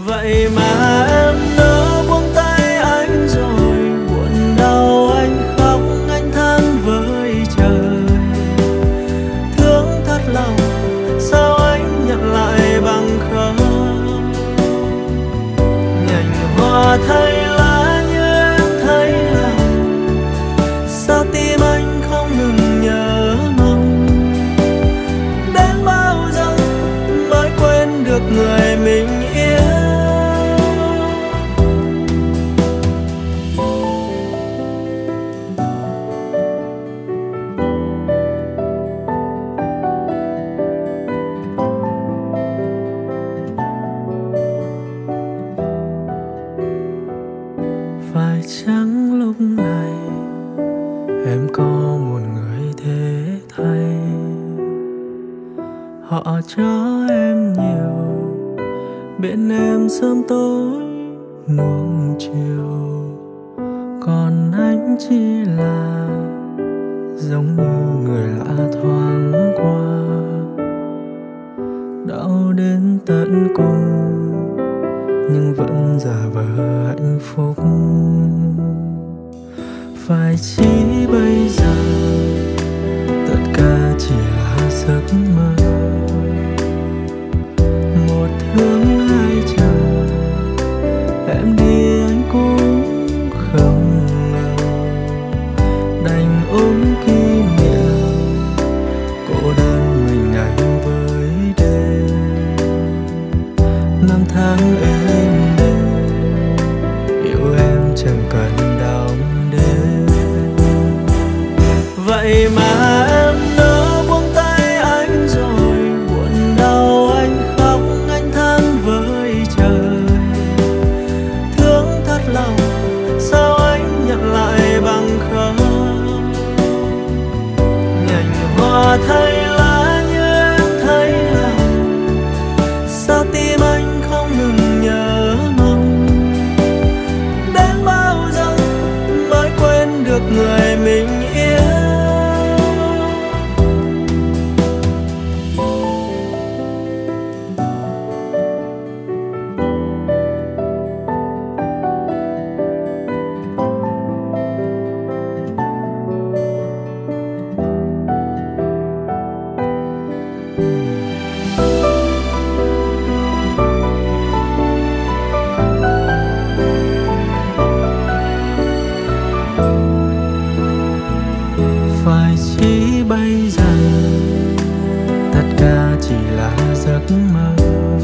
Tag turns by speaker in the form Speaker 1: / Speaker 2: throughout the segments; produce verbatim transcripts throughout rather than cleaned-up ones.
Speaker 1: Vậy mà em nỡ buông tay anh rồi, buồn đau anh khóc anh than với trời. Thương thật lòng sao anh nhận lại bằng không. Nhành hoa thay lá như em thấy lòng, sao tim anh không ngừng nhớ mong. Đến bao giờ mới quên được người mình yêu. Phải chăng lúc này em có một người thế thay, họ cho em nhiều, bên em sớm tối nuông chiều, còn anh chỉ là giống như người lạ thoáng qua. Đau đến tận cùng nhưng vẫn giả vờ hạnh phúc. Phải chỉ bây giờ tất cả chỉ là giấc mơ, một thương hai chờ. Em đi anh cũng không ngờ, đành ôm kỷ niệm cô đơn mình anh với đêm. Năm tháng êm đềm yêu em chẳng cần đong đếm. Vậy mà em nỡ buông tay anh rồi, buồn đau anh khóc anh than với trời. Thương thật lòng sao anh nhận lại bằng không. Nhành hoa thay lá như em thấy lòng, sao tim anh không ngừng nhớ mong. Đến bao giờ mới quên được người mình yêu. Phải chỉ bây giờ tất cả chỉ là giấc mơ,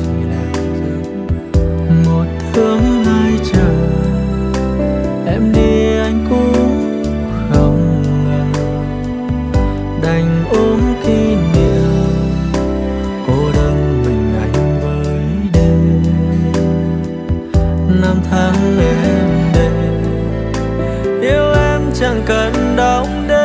Speaker 1: một thương hai chờ. Em đi anh cũng không ngờ, đành ôm kỷ niệm cô đơn mình anh với đêm. Năm tháng êm đềm yêu em chẳng cần đong đếm.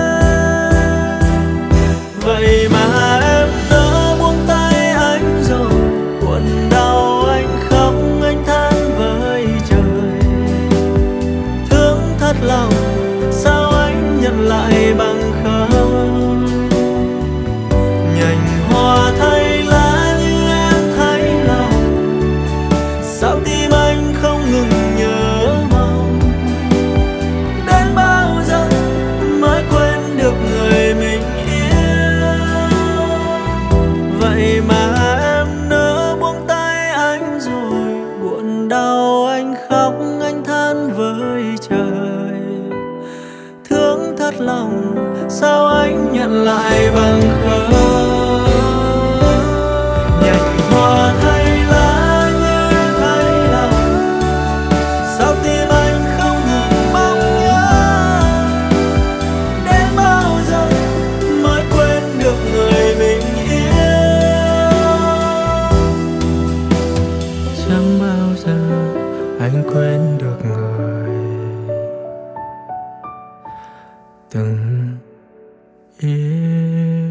Speaker 1: Vậy mà em nỡ buông tay anh rồi, buồn đau anh khóc anh than với trời. Thương thật lòng sao anh nhận lại bằng không. Nhành hoa thay lá như em thấy lòng, sao tim anh không ngừng nhớ mong. Đến bao giờ mới quên được người mình yêu. Vậy mà em nỡ buông tay anh rồi, buồn đau anh khóc anh than với trời. Thương thật lòng sao anh nhận lại bằng không. Nhành hoa thay lá như em thấy lòng, sao tim anh không ngừng mong nhớ. Đến bao giờ mới quên được người mình yêu. Chẳng bao giờ anh quên được người từng yêu.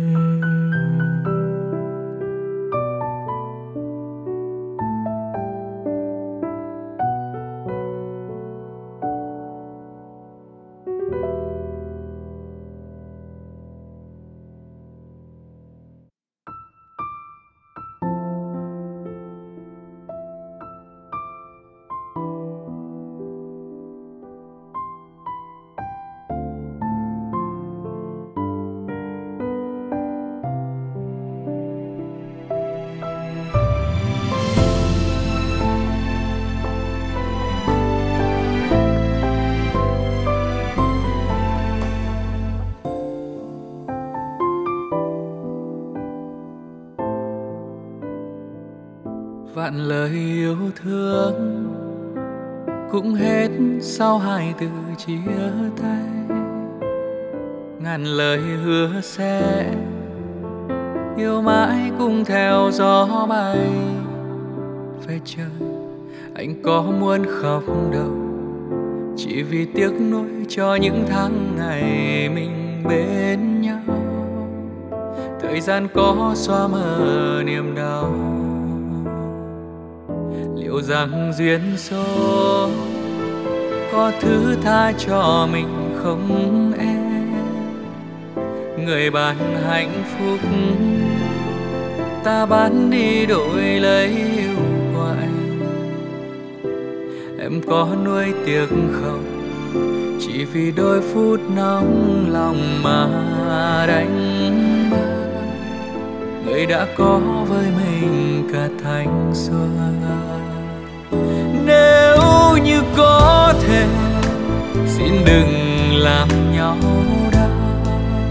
Speaker 1: ngàn lời yêu thương cũng hết sau hai từ chia tay. Ngàn lời hứa sẽ yêu mãi cùng theo gió bay về trời. Anh có muốn khóc đâu, chỉ vì tiếc nuối cho những tháng ngày mình bên nhau. Thời gian có xóa mờ niềm đau, liệu rằng duyên số có thứ tha cho mình không em? Người ban hạnh phúc ta bán đi đổi lấy yêu của anh. Em có nuối tiếc không, chỉ vì đôi phút nóng lòng mà đánh mất người đã có với mình cả thanh xuân. Nếu như có thể xin đừng làm nhau đau,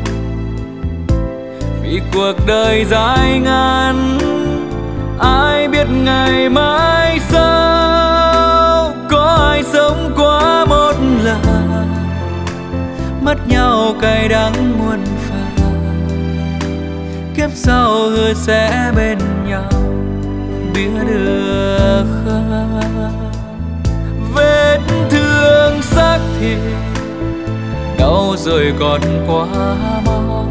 Speaker 1: vì cuộc đời dài ngắn ai biết ngày mai sau. Có ai sống quá một lần, mất nhau cay đắng muôn phần. Kiếp sau hứa sẽ bên nhau, biết được không? Vết thương xác thịt đau rồi còn quá mau,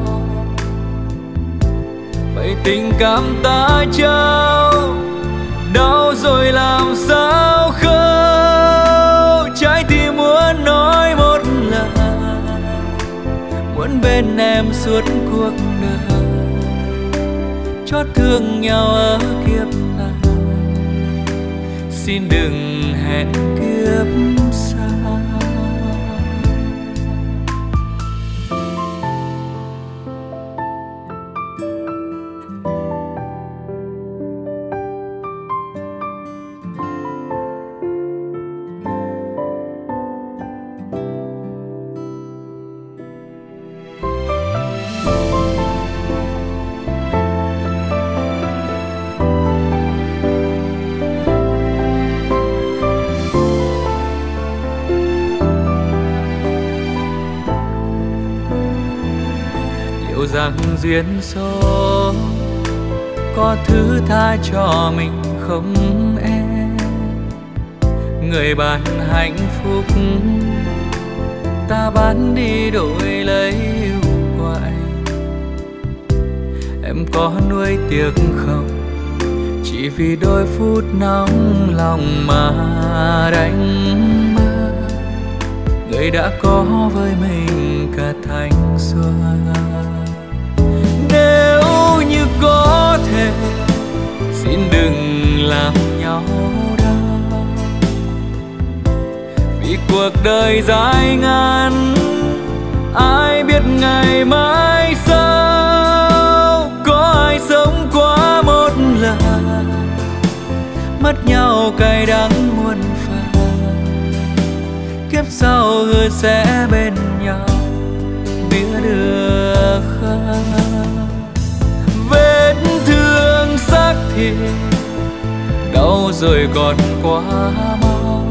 Speaker 1: vậy tình cảm ta trao đau rồi làm sao khâu. Trái tim muốn nói một lần, muốn bên em suốt cuộc đời, chót thương nhau ở kiếp này, xin đừng hẹn kiếp sau. Rằng duyên số có thứ tha cho mình không em? Người ban hạnh phúc ta bán đi đổi lấy yêu của anh. Em có nuối tiếc không, chỉ vì đôi phút nóng lòng mà đánh mất người đã có với mình cả thanh xuân. Nếu như có thể xin đừng làm nhau đau, vì cuộc đời dài ngắn ai biết ngày mai sau. Có ai sống quá một lần, mất nhau cay đắng muôn phần. Kiếp sau hứa sẽ bên nhau, biết được không? Vết thương xác thịt đau rồi còn quá mau,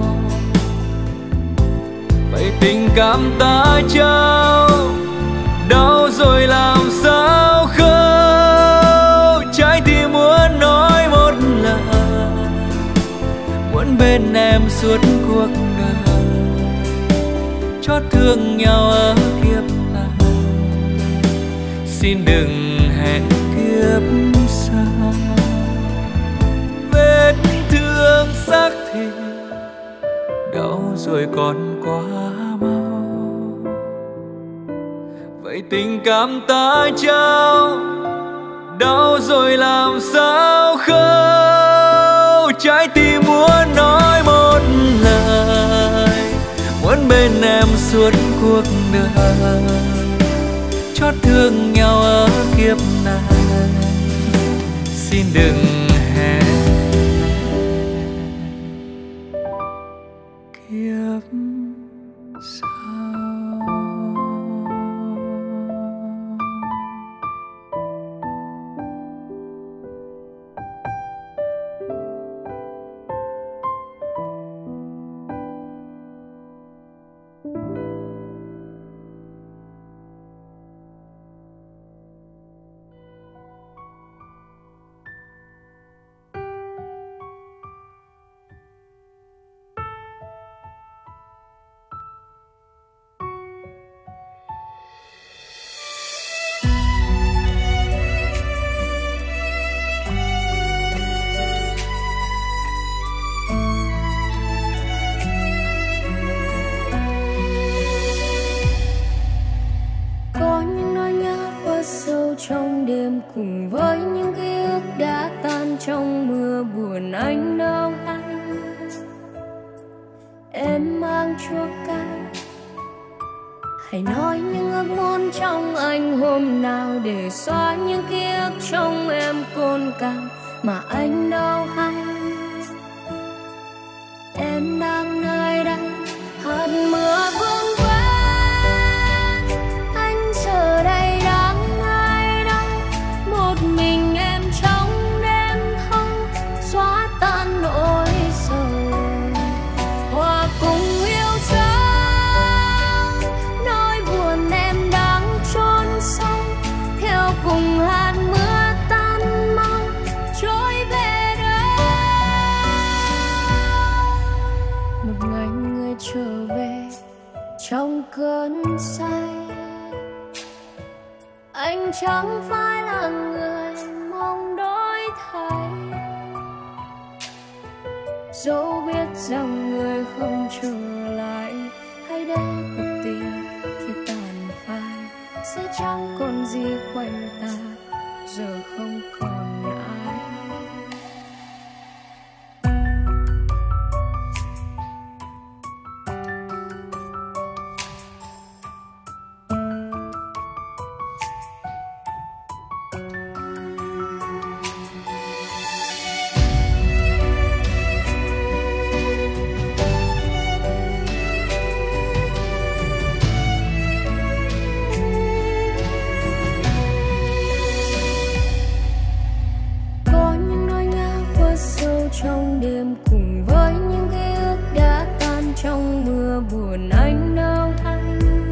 Speaker 1: vậy tình cảm ta trao đau rồi làm sao khâu. Trái tim muốn nói một lần, muốn bên em suốt cuộc đời, chót thương nhau ở kiếp này, xin đừng hẹn kiếp sau. Vết thương xác thịt đau rồi còn quá mau, vậy tình cảm ta trao đau rồi làm sao khâu. Trái tim muốn nói một lời, muốn bên em suốt cuộc đời, chót thương nhau ở kiếp này, xin đừng hẹn kiếp sau.
Speaker 2: đâu hay. Em mang chua cay, hãy nói những ước muốn trong anh hôm nào để xóa những ký ức trong em cồn cào mà anh đâu hay. Em đang nơi đây hạt mưa vương vấn, anh giờ đây đang ai đâu, một mình em trong đêm thâu xóa tan nỗi sầu, hòa cùng yêu dấu nỗi buồn em đang chôn sâu, theo cùng hạt mưa tan mau trôi về đâu. Một ngày người trở về trong cơn say, anh chẳng phải là người mong đổi thay, dẫu biết rằng người không trở lại, hãy để cuộc tình khi tàn phai sẽ chẳng còn gì quanh ta, giờ không còn ai. Trong đêm cùng với những ký ức đã tan trong mưa buồn anh đâu hay.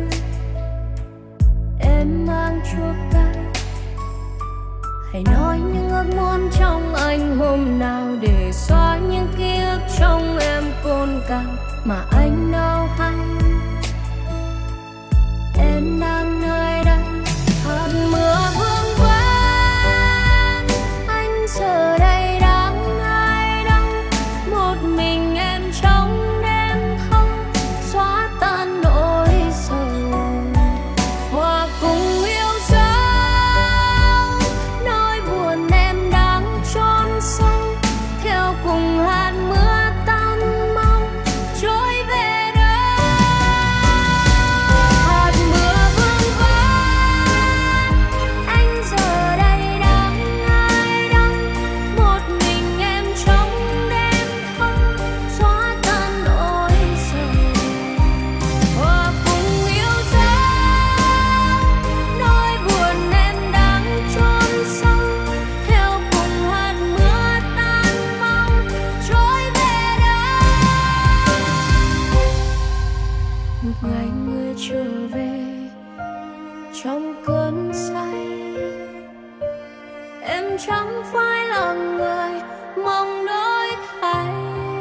Speaker 2: Em mang chua cay, hãy nói những ước muốn trong anh hôm nào để xóa những ký ức trong em cồn cào mà anh đâu hay. Em đang nơi đây hạt mưa vương vấn, anh giờ đây mình em trong đêm thâu xóa tan nỗi sầu, hòa cùng yêu dấu nỗi buồn em đang chôn sâu, theo cùng hạt mưa tan mau trôi về đâu. Hạt mưa vương vấn, anh giờ đây đang ai đâu, một mình em trong xóa tan nỗi sầu, hòa cùng yêu dấu nỗi buồn em đang chôn sâu, theo cùng hạt mưa tan mau trôi về đâu. Một ngày người trở về trong cơn say, em chẳng phải là người mong đổi thay,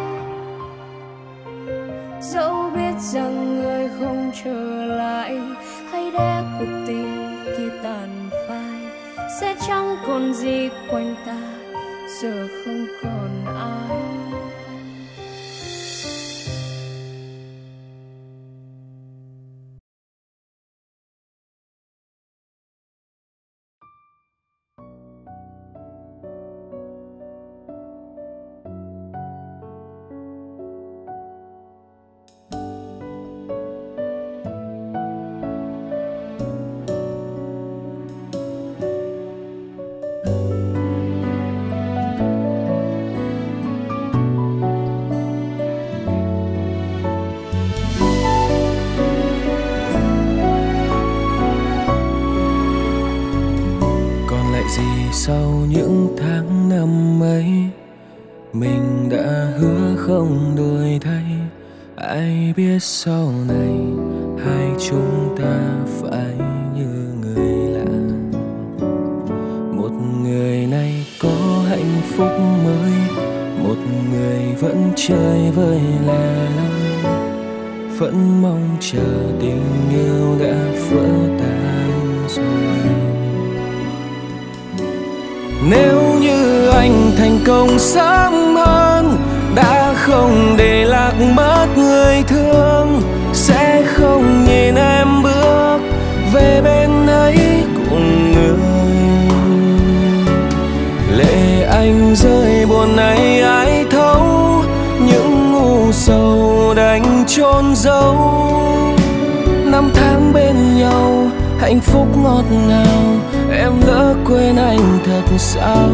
Speaker 2: dẫu biết rằng người không trở lại, hãy để cuộc tình kia tàn phai sẽ chẳng còn gì quanh ta, giờ không còn ai.
Speaker 1: Sau những tháng năm ấy, mình đã hứa không đổi thay. Ai biết sau này hai chúng ta phải như người lạ. Một người này có hạnh phúc mới, một người vẫn chơi vơi lẻ loi, vẫn mong chờ tình yêu đã vỡ tan rồi. Nếu như anh thành công sớm hơn, đã không để lạc mất người thương, sẽ không nhìn em bước về bên ấy cùng người. Lệ anh rơi buồn này ai thấu, chôn giấu. Năm tháng bên nhau hạnh phúc ngọt ngào, em lỡ quên anh thật sao?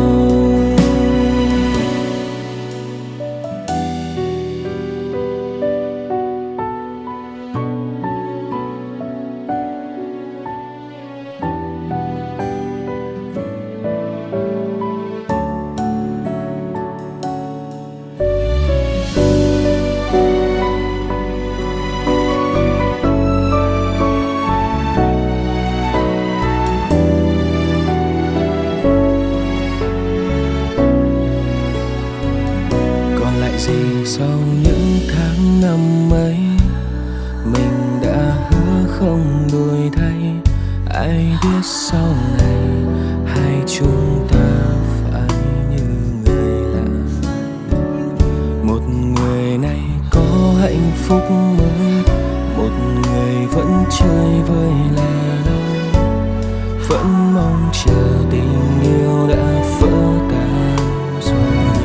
Speaker 1: Sau những tháng năm ấy, mình đã hứa không đổi thay. Ai biết sau này hai chúng ta phải như người lạ. Một người này có hạnh phúc mới, một người vẫn chơi vơi lẻ loi, vẫn mong chờ tình yêu đã vỡ tan rồi.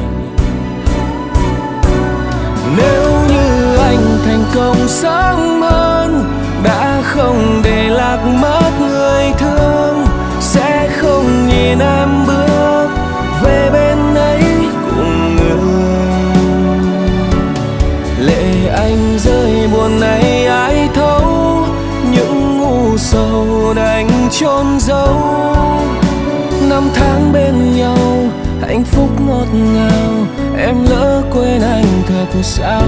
Speaker 1: Nếu như anh thành công sớm hơn, đã không để lạc mất người thương, sẽ không nhìn em bước về bên ấy cùng người. Lệ anh rơi buồn này ai thấu, những ngu sầu đành chôn giấu. Năm tháng bên nhau hạnh phúc ngọt ngào, em lỡ quên anh thật sao?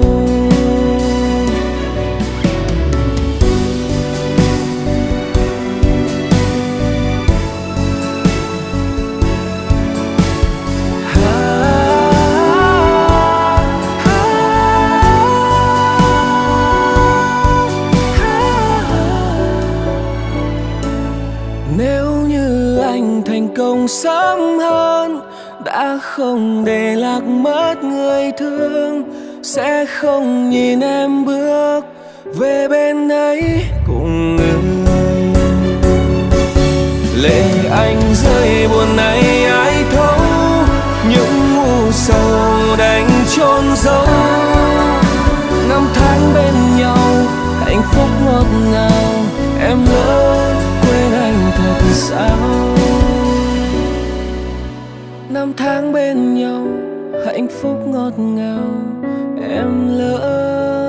Speaker 1: Nếu như anh thành công sớm hơn, đã không để lạc mất người thương, sẽ không nhìn em bước về bên ấy cùng người. Lệ anh rơi buồn này ai thấu, những ngu sầu đành chôn giấu. Năm tháng bên nhau hạnh phúc ngọt ngào, em lỡ quên anh thật sao? Năm tháng bên nhau hạnh phúc ngọt ngào, em lỡ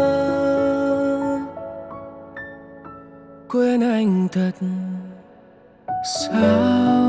Speaker 1: quên anh thật sao?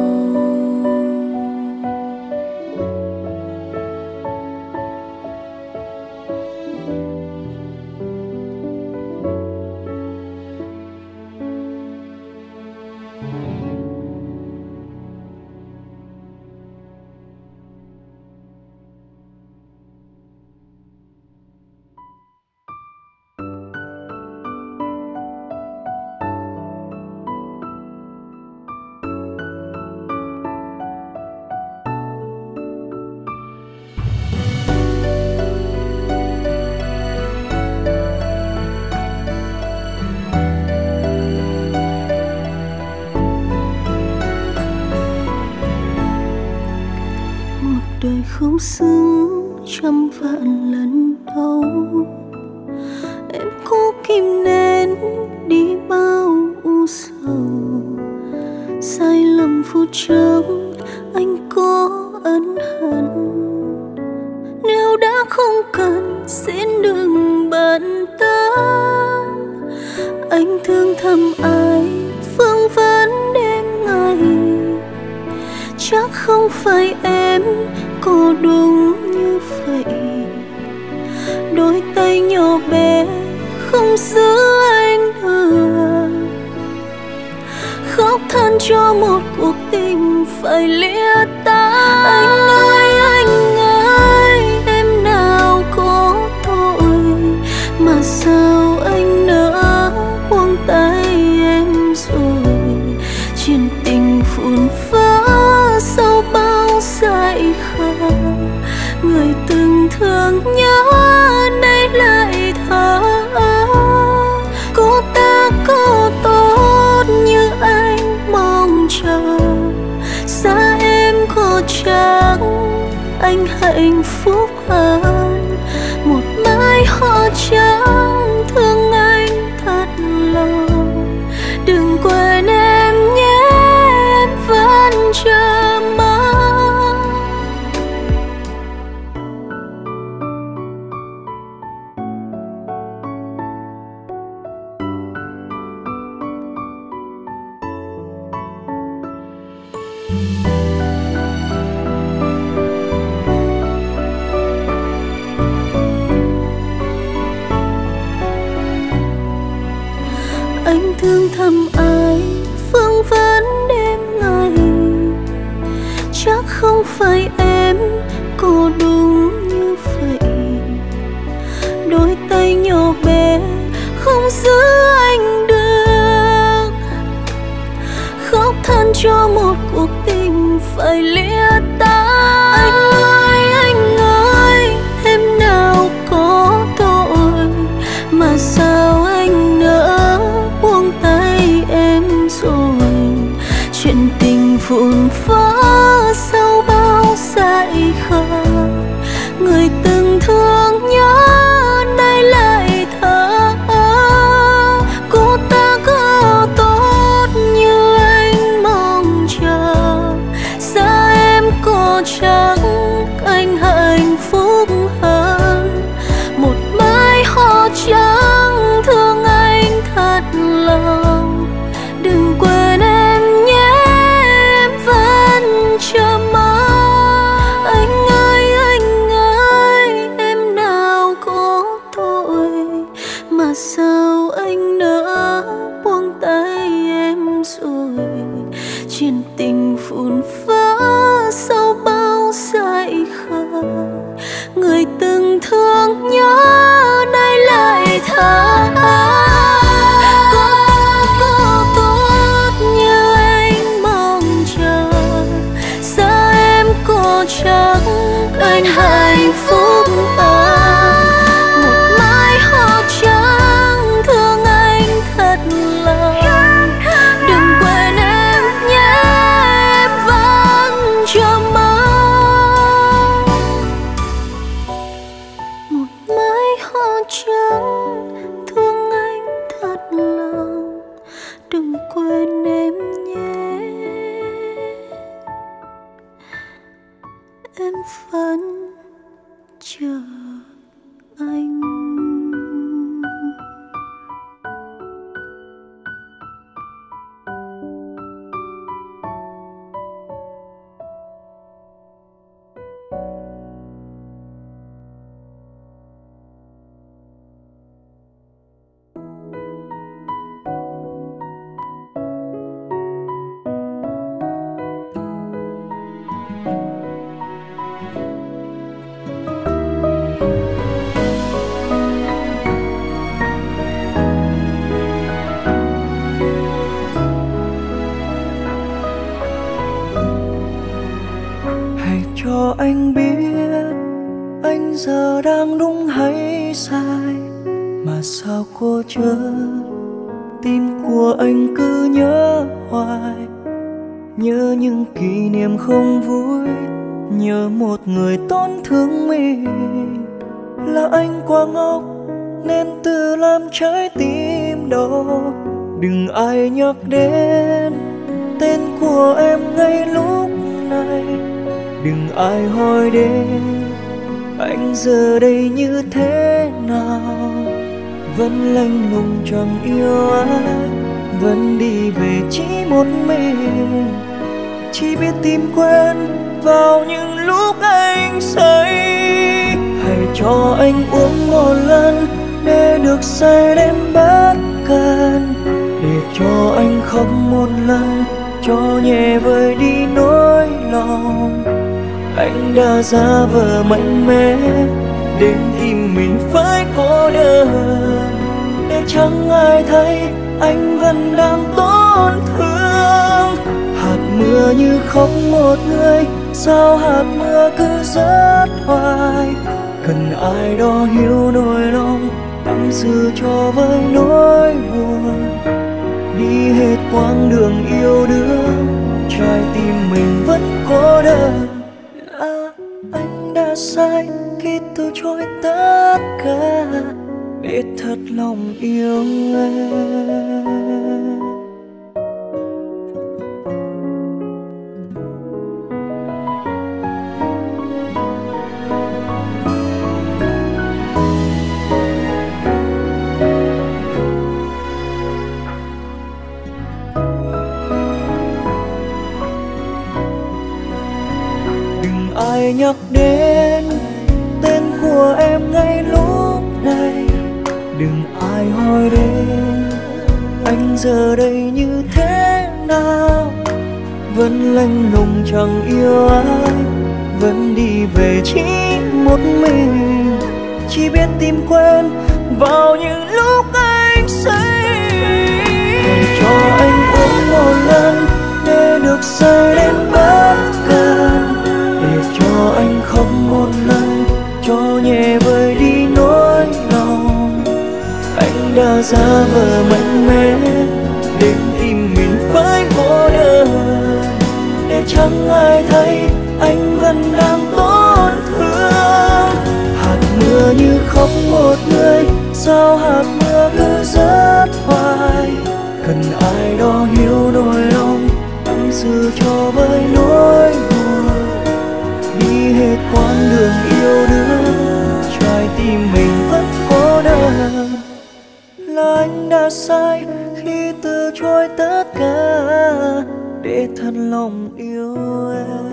Speaker 2: Đời không xứng trăm vạn lần đâu, em cố kìm nén đi bao u sầu. Sai lầm phút chốc anh có ân hận, nếu đã không cần xin đừng bận tâm. Anh thương thầm ai vương vấn đêm ngày, chắc không phải em có đúng như vậy. Đôi tay nhỏ bé không giữ anh được, khóc than cho một cuộc tình phải lìa tay. Anh ơi anh ơi, em nào có tội mà sao anh nỡ buông tay em rồi. Chuyện tình phun phá sau bao dại khờ, người từng thương nhớ nay lại thở. Cô ta có tốt như anh mong chờ, xa em có chắc anh hạnh phúc hơn một mai hoa trắng. thăm ai vương vấn đêm ngày. Chắc không phải em cô đúng như vậy. Đôi tay nhỏ bé không giữ anh được, khóc than cho một cuộc tình phải lìa tay. Anh ơi, anh ơi, em nào có tội mà sao anh nỡ buông tay em rồi. Chuyện tình vụn vỡ sau bao dại khờ, người từng thương nhớ nay lại thở. Cô ta có tốt như anh mong chờ, xa em có chắc anh hạnh phúc hơn. Một mái hoa trắng thương anh thật lòng, đừng quên em nhé, em vẫn chờ mong. Anh ơi, anh ơi, em nào có tội mà sao anh nỡ buông tay em rồi. Chuyện tình vụn vỡ sau bao dại khờ, người từng thương nhớ nay lại thở. Có có tốt như anh mong chờ, xa em có chắc anh hạnh phúc hơn. Một mái hoa trắng thương anh thật lòng, đừng quên em nhé, em vẫn chờ mong. Một mái hoa trắng thương anh thật lòng, đừng quên em nhé, em vẫn chờ anh.
Speaker 1: Hãy cho anh biết anh giờ đang đúng hay sai, mà sao cô chớ tim của anh cứ nhớ hoài. Nhớ những kỷ niệm không vui, nhớ một người tổn thương mình. Là anh quá ngốc nên tự làm trái tim đau. Đừng ai nhắc đến tên của em ngay lúc này, đừng ai hỏi đến anh giờ đây như thế nào. Vẫn lạnh lùng chẳng yêu ai, vẫn đi về chỉ một mình. Chỉ biết tìm quên vào những lúc anh say. Hãy cho anh uống một lần để được say đến bất cần, để cho anh khóc một lần cho nhẹ vơi đi nỗi lòng. Anh đã giả vờ mạnh mẽ đến tim mình phải cô đơn, để chẳng ai thấy anh vẫn đang tổn thương. Hạt mưa như khóc một người, sao hạt mưa cứ rớt hoài. Cần ai đó hiểu nỗi lòng, tâm sự cho với nỗi buồn. Đi hết quãng đường yêu đương, trái tim mình vẫn cô đơn. Là anh đã sai khi từ chối tất cả để thật lòng yêu em. Ai nhắc đến tên của em ngay lúc này, đừng ai hỏi đến anh anh giờ đây như thế nào? Vẫn lạnh lùng chẳng yêu ai, vẫn đi về chỉ một mình, chỉ biết tìm quên vào những lúc anh say. Hãy cho anh uống một lần để được say đến bất cần, để cho anh khóc một lần cho nhẹ vơi đi nỗi lòng. Anh đã giả vờ mạnh mẽ đến tìm mình phải cô đơn, để chẳng ai thấy anh vẫn đang tổn thương. Hạt mưa như khóc một người, sao hạt mưa cứ rớt hoài. Cần ai đó hiểu nỗi lòng, tâm sự cho với nỗi buồn. Đi hết quãng đường yêu đương, trái tim mình vẫn cô đơn. Là anh đã sai khi từ chối tất cả để thật lòng yêu em.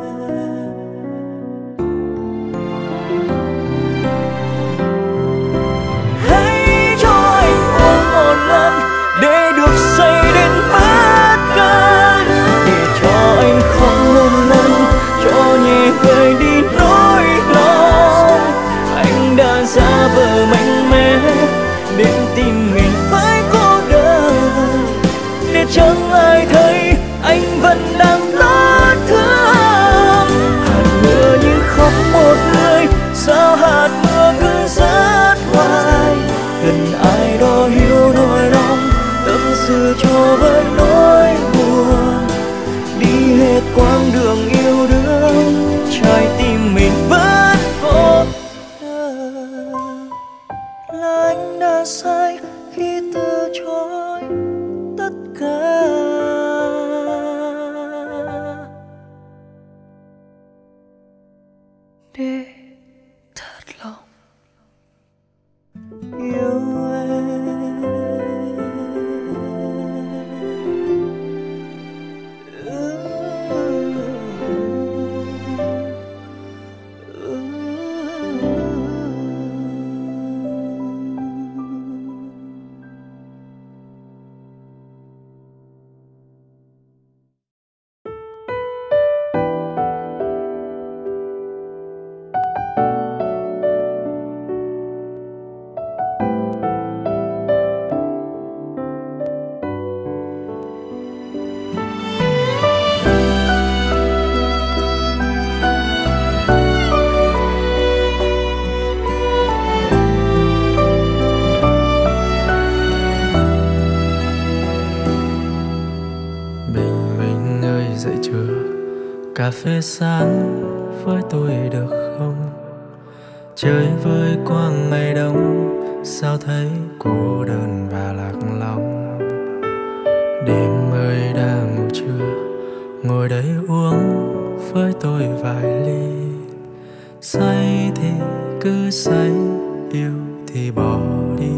Speaker 1: Hãy cho anh uống một lần để được say đến bất cần, để cho anh khóc một lần cho nhẹ vơi đi nỗi lòng. Anh đã giả vờ mạnh mẽ đến tìm mình phải cô đơn, để chẳng ai thấy anh vẫn đang tổn thương. Hạt mưa như khóc một người, sao hạt mưa cứ rớt hoài. Cần ai đó hiểu nỗi lòng, tâm sự cho với nỗi buồn. Đi hết quãng đường yêu đương, trái tim mình vẫn cô đơn. Là anh đã sai khi từ chối tất cả để thật lòng yêu cà phê sáng với tôi được không? Chơi với quang ngày đông, sao thấy cô đơn và lạc lòng. Đêm ơi đã ngủ chưa, ngồi đây uống với tôi vài ly. Say thì cứ say, yêu thì bỏ đi.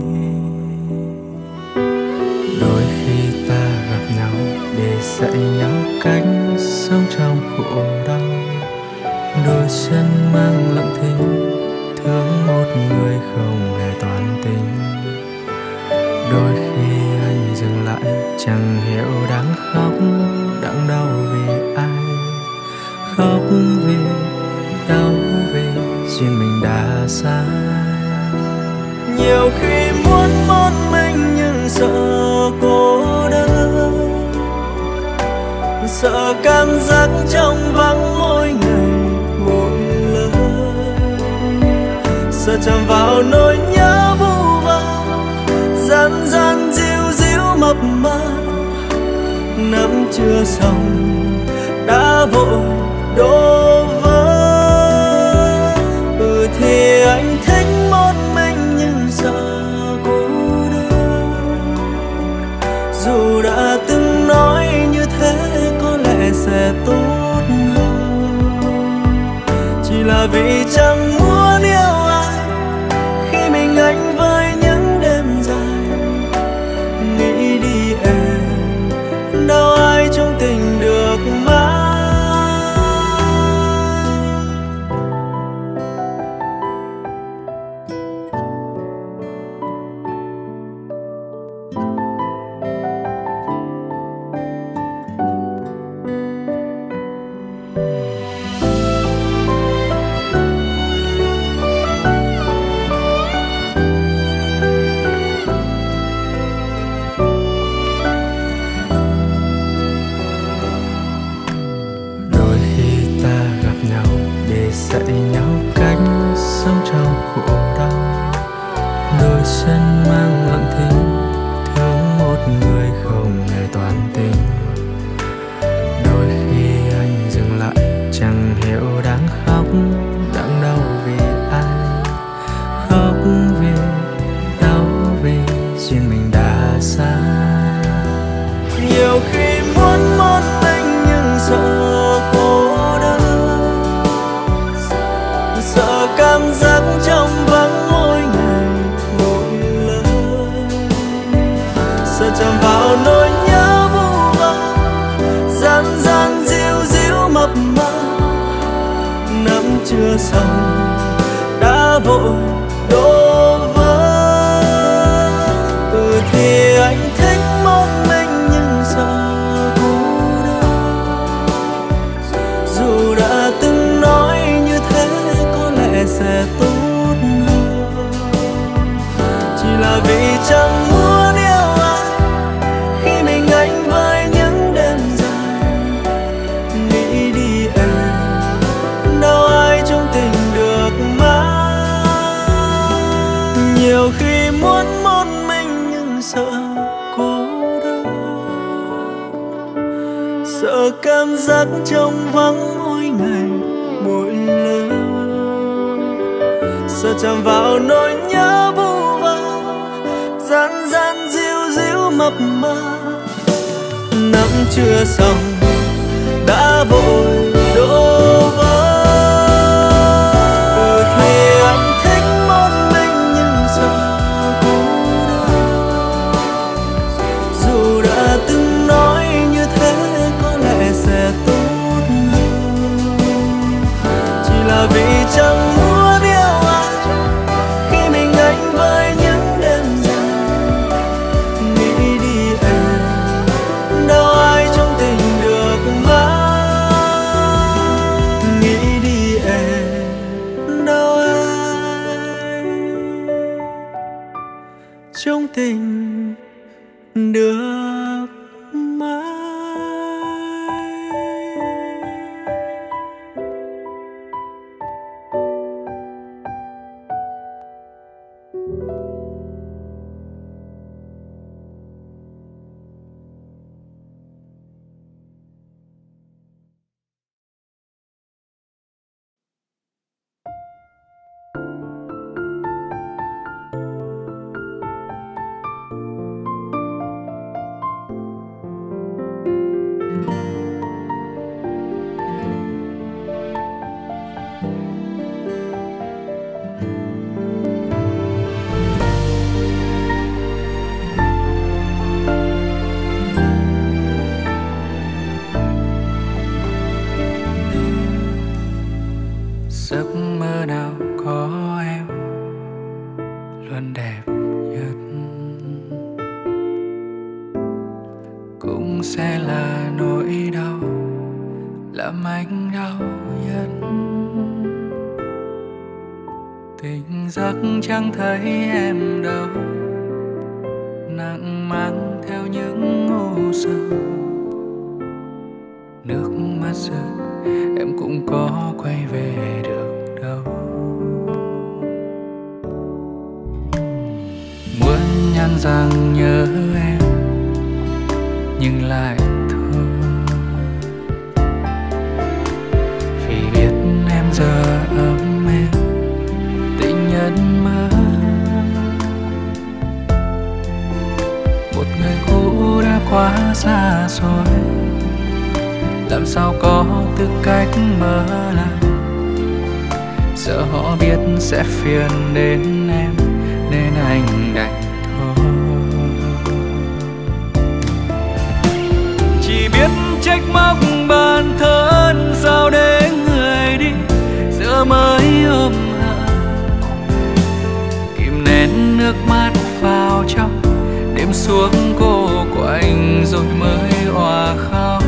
Speaker 1: Đôi khi ta gặp nhau để dạy nhau cách sống trong khổ đau. Đôi chân mang lặng thinh, thương một người không hề toàn tình. Đôi khi anh dừng lại, chẳng hiểu đang khóc, đang đau vì ai. Khóc vì đau vì duyên mình đã sai. Nhiều khi muốn một mình nhưng sợ cô đơn, sợ cảm giác trong vắng mỗi ngày mỗi lời. Sợ chạm vào nỗi nhớ vu vơ, gian gian díu díu mập mờ. Nắm chưa xong đã vội đổ vỡ. Ừ thì anh thích một mình nhưng sợ cô đơn. Dù đã từng nói như thế có lẽ sẽ tốt hơn, chỉ là vì chẳng muốn yêu ai khi mình anh với những đêm dài. Nghĩ đi em, đâu ai trong tình được mãi. khổ đau. Đôi chân mang lặng thinh, thương một người không hề toan tính. Đôi khi anh dừng lại chẳng hiểu đang khóc, đang đau vì ai. Khóc vì đau vì duyên mình đã xa. Nhiều khi muốn một mình nhưng sợ cô đơn, sợ cảm giác trong vắng mỗi ngày mỗi lời, sợ chạm vào nỗi nhớ vu vơ, gian gian díu díu mập mờ. Nắm chưa xong đã vội đổ vỡ. Ừ thì anh thích một mình nhưng sợ cô đơn. Dù đã từng nói như thế có lẽ sẽ tốt hơn, chỉ là vì chẳng muốn yêu ai khi mình anh với những đêm dài. Nghĩ đi em, đâu ai trong tình được mãi. Nhiều khi muốn một mình nhưng sợ cô đơn, sợ cảm giác trong vắng mỗi ngày mỗi lời, sợ chạm vào nỗi nhớ vu vơ, gian gian díu díu mập mờ. Nắm chưa xong đã vội đổ vỡ. Ừ thì anh thích một mình nhưng sợ cô đơn. Dù đã từng nói như thế có lẽ sẽ tốt hơn, chỉ là vì chẳng muốn yêu ai khi mình anh với những đêm dài. Nghĩ đi em, đâu ai trong tình được mãi. Nghĩ đi em, đâu ai trong tình được mãi.
Speaker 3: Giấc mơ nào có em luôn đẹp nhất, cũng sẽ là nỗi đau làm anh đau nhất. Tỉnh giấc chẳng thấy em đâu, nặng mang theo những u sầu. Nước mắt rơi em cũng có quay về được đâu. Muốn nhắn rằng nhớ em nhưng lại thôi, vì biết em giờ ấm êm tình nhân mơ. Một người cũ đã quá xa rồi, làm sao có tư cách mở lại. Sợ họ biết sẽ phiền đến em nên anh đành thôi. Chỉ biết trách móc bản thân, sao để người đi giờ mới ôm hận. Kìm nén nước mắt vào trong, đêm xuống cô quạnh rồi mới òa khóc.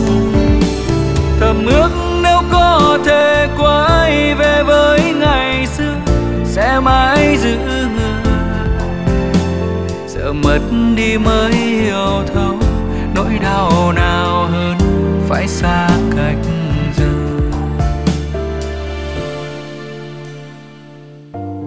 Speaker 3: Thầm ước nếu có thể quay về với ngày xưa sẽ mãi giữ người. Giờ mất đi mới hiểu thấu nỗi đau nào hơn phải xa cách giờ.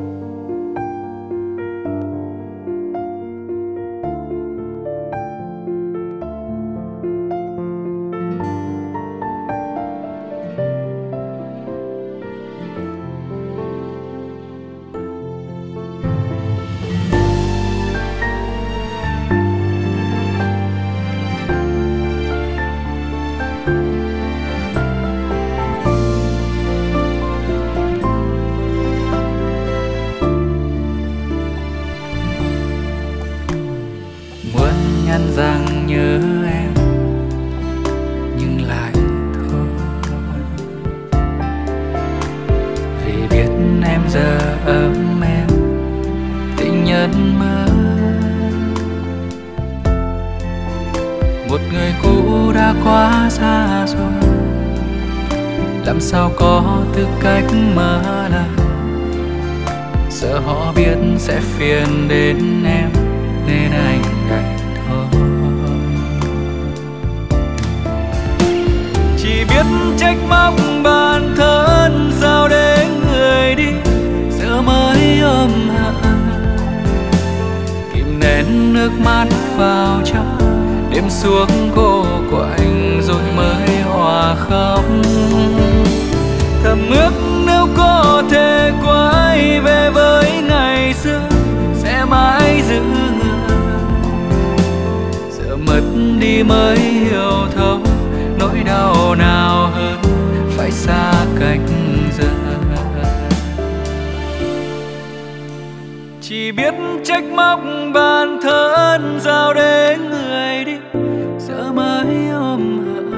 Speaker 3: giấc mơ. Một người cũ đã quá xa rồi, làm sao có tư cách mở lời. Sợ họ biết sẽ phiền đến em nên anh đành thôi. Chỉ biết trách móc bản thân, sao để người đi giờ mới ôm hận. Kìm nén nước mắt vào trong, đêm xuống cô quạnh rồi mới hòa khóc. Thầm ước nếu có thể quay về với ngày xưa sẽ mãi giữ người. Giờ mất đi mới hiểu thấu nỗi đau nào hơn phải xa cách giờ. Chỉ biết trách móc bản thân, sao để người đi giờ mới ôm hận.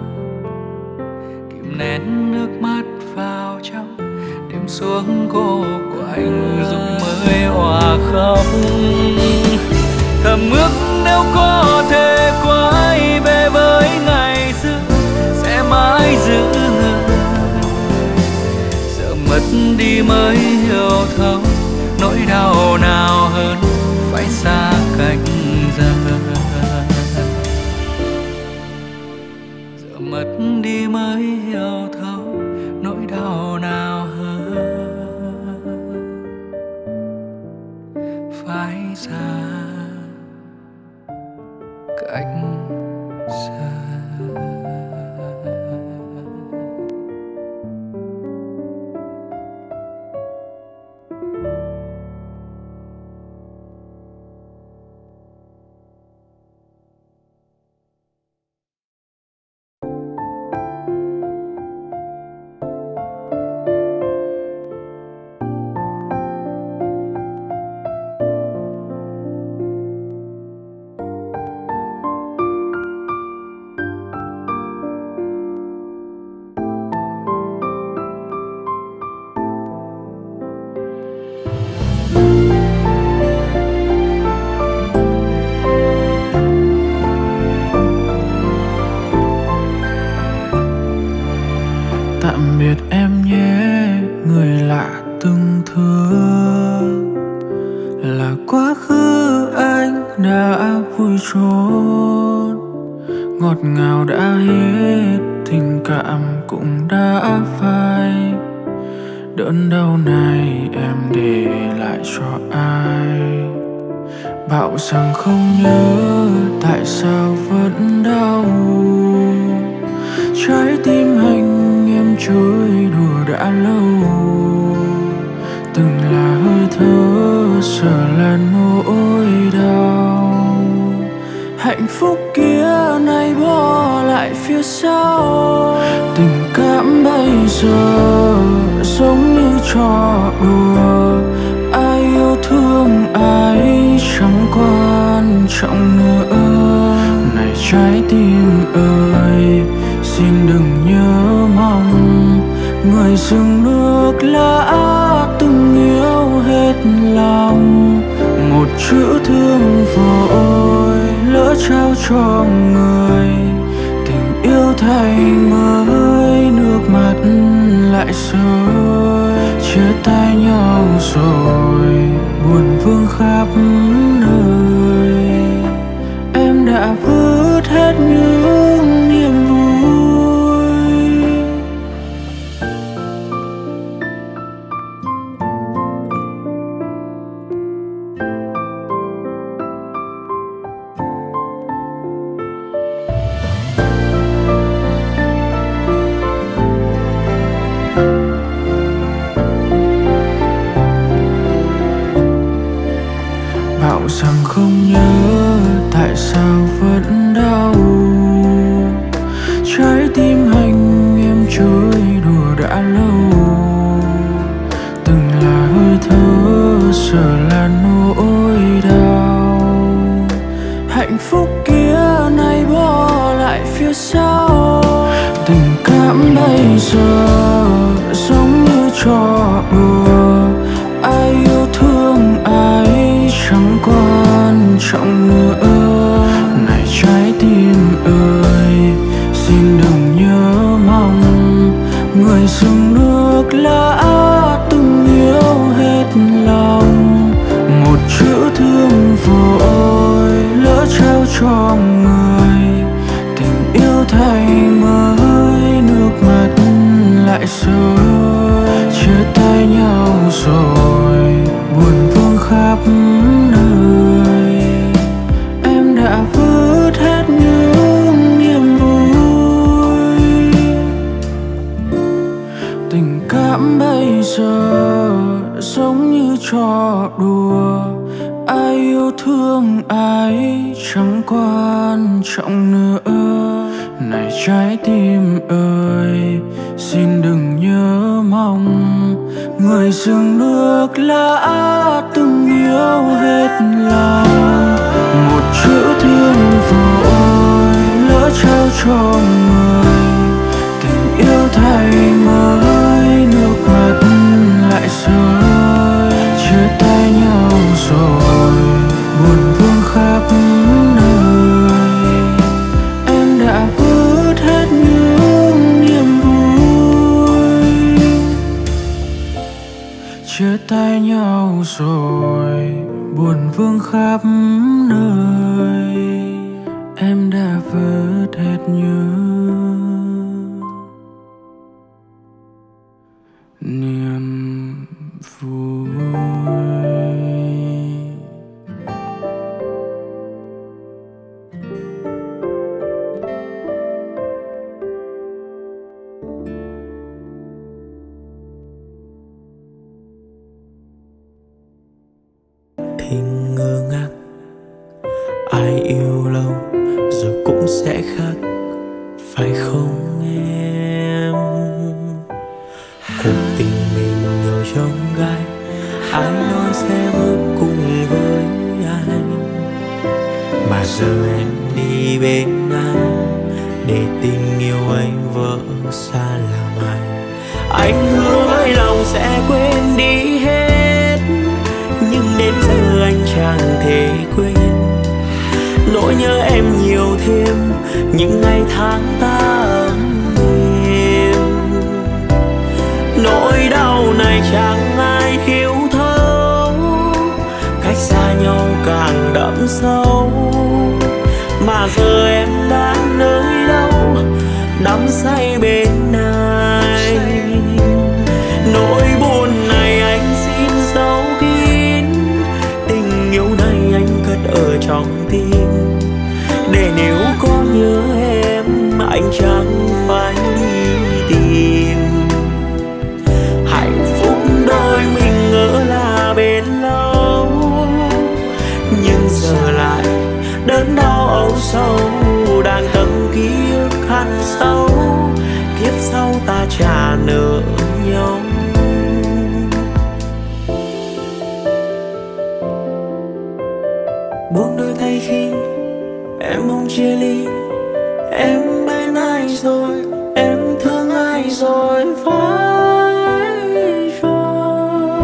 Speaker 3: Kìm nén nước mắt vào trong, đêm xuống cô quạnh rồi mới hòa khóc. Thầm ước nếu có thể quay về với ngày xưa sẽ mãi giữ người. Giờ mất đi mới hiểu thấu nỗi đau nào hơn phải xa cách giờ. Giờ mất đi mới hiểu thấu nỗi đau nào hơn phải xa cách giờ.
Speaker 4: Tạm biệt em nhé, người lạ từng thương. Là quá khứ anh đã vui trốn, ngọt ngào đã hết, tình cảm cũng đã phai. Đớn đau này em để lại cho ai? Bảo rằng không nhớ, tại sao vẫn đau? Trái tim anh em trôi đùa đã lâu, từng là hơi thở, giờ là nỗi đau. Hạnh phúc kia nay bỏ lại phía sau, tình cảm bây giờ giống như trò đùa. Ai yêu thương ai chẳng quan trọng nữa. Này trái tim ơi, xin đừng nhớ mong người dưng nước lã từng yêu hết lòng. Một chữ thương vội lỡ trao cho người, tình yêu thay mới nước mắt lại rơi. Chia tay nhau rồi buồn vương khắp nơi, em đã vứt hết những niềm vui. Bảo rằng không nhớ, tại sao vẫn đau? Trái tim anh em trôi đùa đã lâu, từng là hơi thở, giờ là nỗi đau. Hạnh phúc kia nay bỏ lại phía sau, tình cảm bây giờ giống như trò đùa. Ai yêu thương ai chẳng chữ thương vội lỡ trao cho người. Tình yêu thay mới nước mắt lại rơi, chia tay nhau rồi buồn vương khắp nơi. Em đã vứt hết những niềm vui. Tình cảm bây giờ giống như trò đùa, ai yêu thương ai chẳng quan trọng nữa. Này trái tim ơi, xin đừng nhớ mong người dưng nước lã từng yêu hết lòng. Một chữ thương vội lỡ trao cho người. Tình yêu thay mới nước mắt lại rơi, chia tay nhau rồi buồn vương khắp nơi. Em đã vứt hết những niềm vui, chia tay nhau rồi buồn vương khắp nơi. Em đã vứt hết những niềm vui.
Speaker 1: Thì ngơ ngác, ai yêu lâu rồi cũng sẽ khác, phải không em? Cuộc tình mình nhiều chông gai, ai nói sẽ bước cùng với anh, mà giờ em đi bên anh để tình yêu anh vỡ xa làm ai. Anh hứa với lòng sẽ quên đi hết, nhưng đến giờ anh chẳng thể quên. Nỗi nhớ em nhiều thêm những ngày tháng ta ấm êm. Nỗi đau này chẳng ai hiểu thấu, cách xa nhau càng đậm sâu. Mà giờ em đã nơi đâu, đắm say bên anh. Nỗi buồn này anh xin giấu kín, tình yêu này anh cất ở trong tim, để nếu có nhớ em anh chẳng phải đi tìm. Hạnh phúc đôi mình ngỡ là bền lâu, nhưng giờ lại đớn đau âu sâu, đang tâm ký ức hằn sâu. Kiếp sau ta trả nợ nhau. Buông đôi tay khi em mong chia ly. Em bên ai rồi, em thương ai rồi, phải rồi.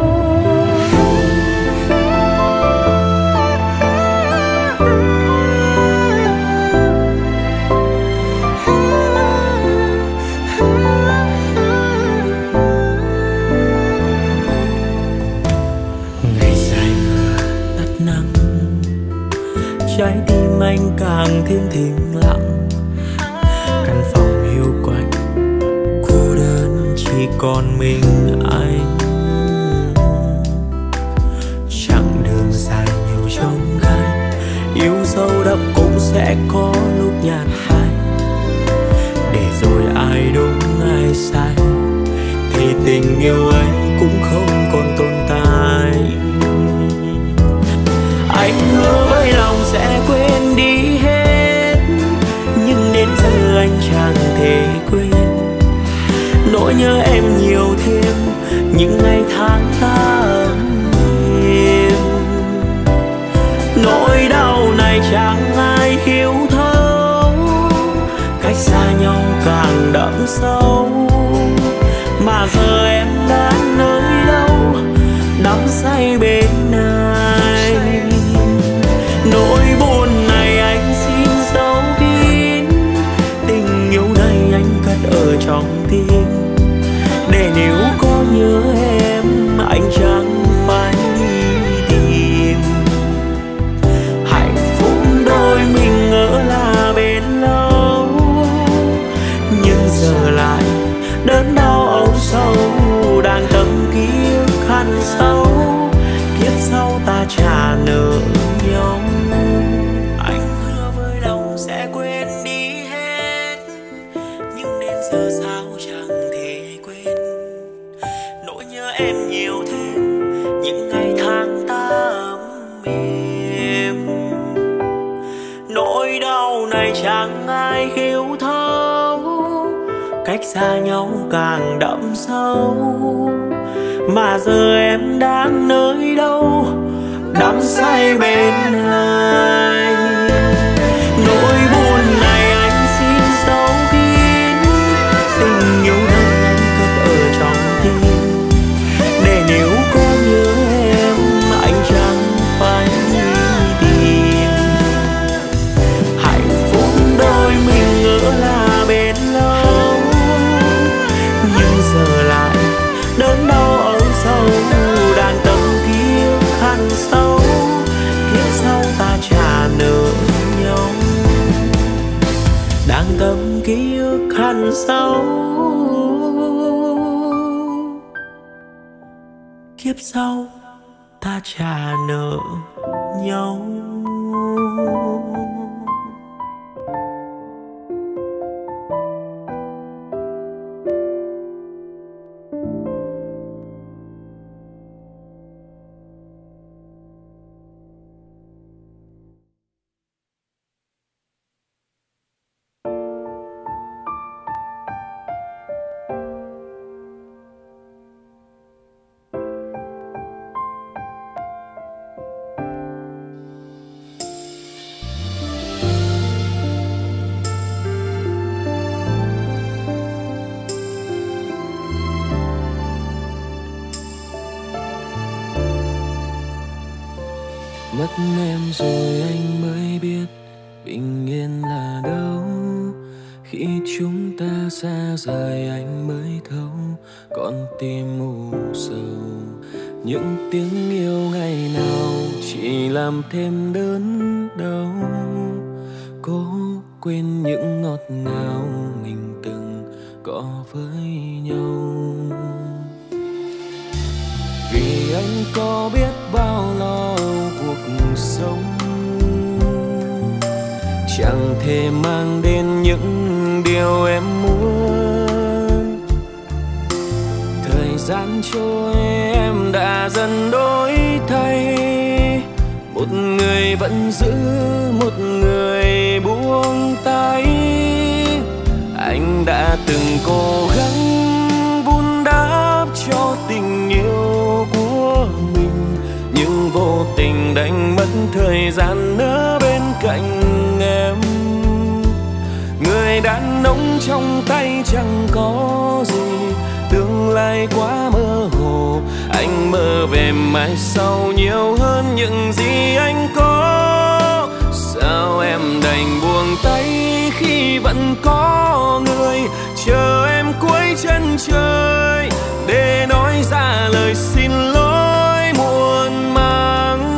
Speaker 1: Ngày dài vừa tắt nắng, trái tim anh càng thêm thinh lặng. Căn phòng hiu quạnh, cô đơn chỉ còn mình anh. Chặng đường dài nhiều chông gai, yêu sâu đậm cũng sẽ có lúc nhạt phai. Để rồi ai đúng ai sai, thì tình yêu ấy cũng không còn tồn tại. Anh hứa với lòng sẽ quên đi hết, nhưng đến giờ anh chẳng thể quên. Nỗi nhớ em nhiều thêm những ngày tháng ta ấm êm. Nỗi đau này chẳng ai hiểu thấu, này chẳng ai hiểu thấu, cách xa nhau càng đậm sâu. Mà giờ em đang nơi đâu, đắm say bên anh. Nỗi buồn này anh xin giấu kín, tình yêu đơn anh cất ở trong tim, để nếu có nhớ em anh chẳng phải tìm. Hạnh phúc đôi mình ngỡ là bên lâu, nhưng giờ lại đớn đau âu sâu. Đàn tâm kia khăn sâu, kiếp sau ta trả nợ nhau. Đang tâm ký ức khăn sâu, kiếp sau ta trả nợ nhau.
Speaker 4: Mất em rồi anh mới biết bình yên là đâu. Khi chúng ta xa rời anh mới thấu con tim u sầu. Những tiếng yêu ngày nào chỉ làm thêm đớn đau. Cố quên những ngọt ngào mình từng có với nhau. Vì anh có biết bao lo cuộc sống, chẳng thể mang đến những điều em muốn. Thời gian trôi em đã dần đổi thay, một người vẫn giữ, một người buông tay. Anh đã từng cố gắng vun đắp cho tình yêu của mình, nhưng vô tình đánh mất thời gian ở bên cạnh em. Người đàn ông trong tay chẳng có gì, tương lai quá mơ hồ. Anh mơ về mai sau nhiều hơn những gì anh có. Sao em đành buông tay khi vẫn có người chờ em cuối chân trời, để nói ra lời xin lỗi muộn màng.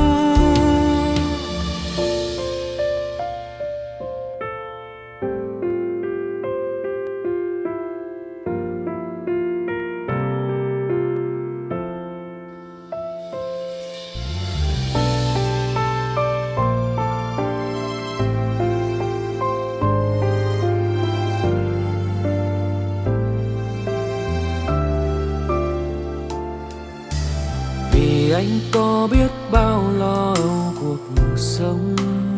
Speaker 4: Anh có biết bao lo âu cuộc sống,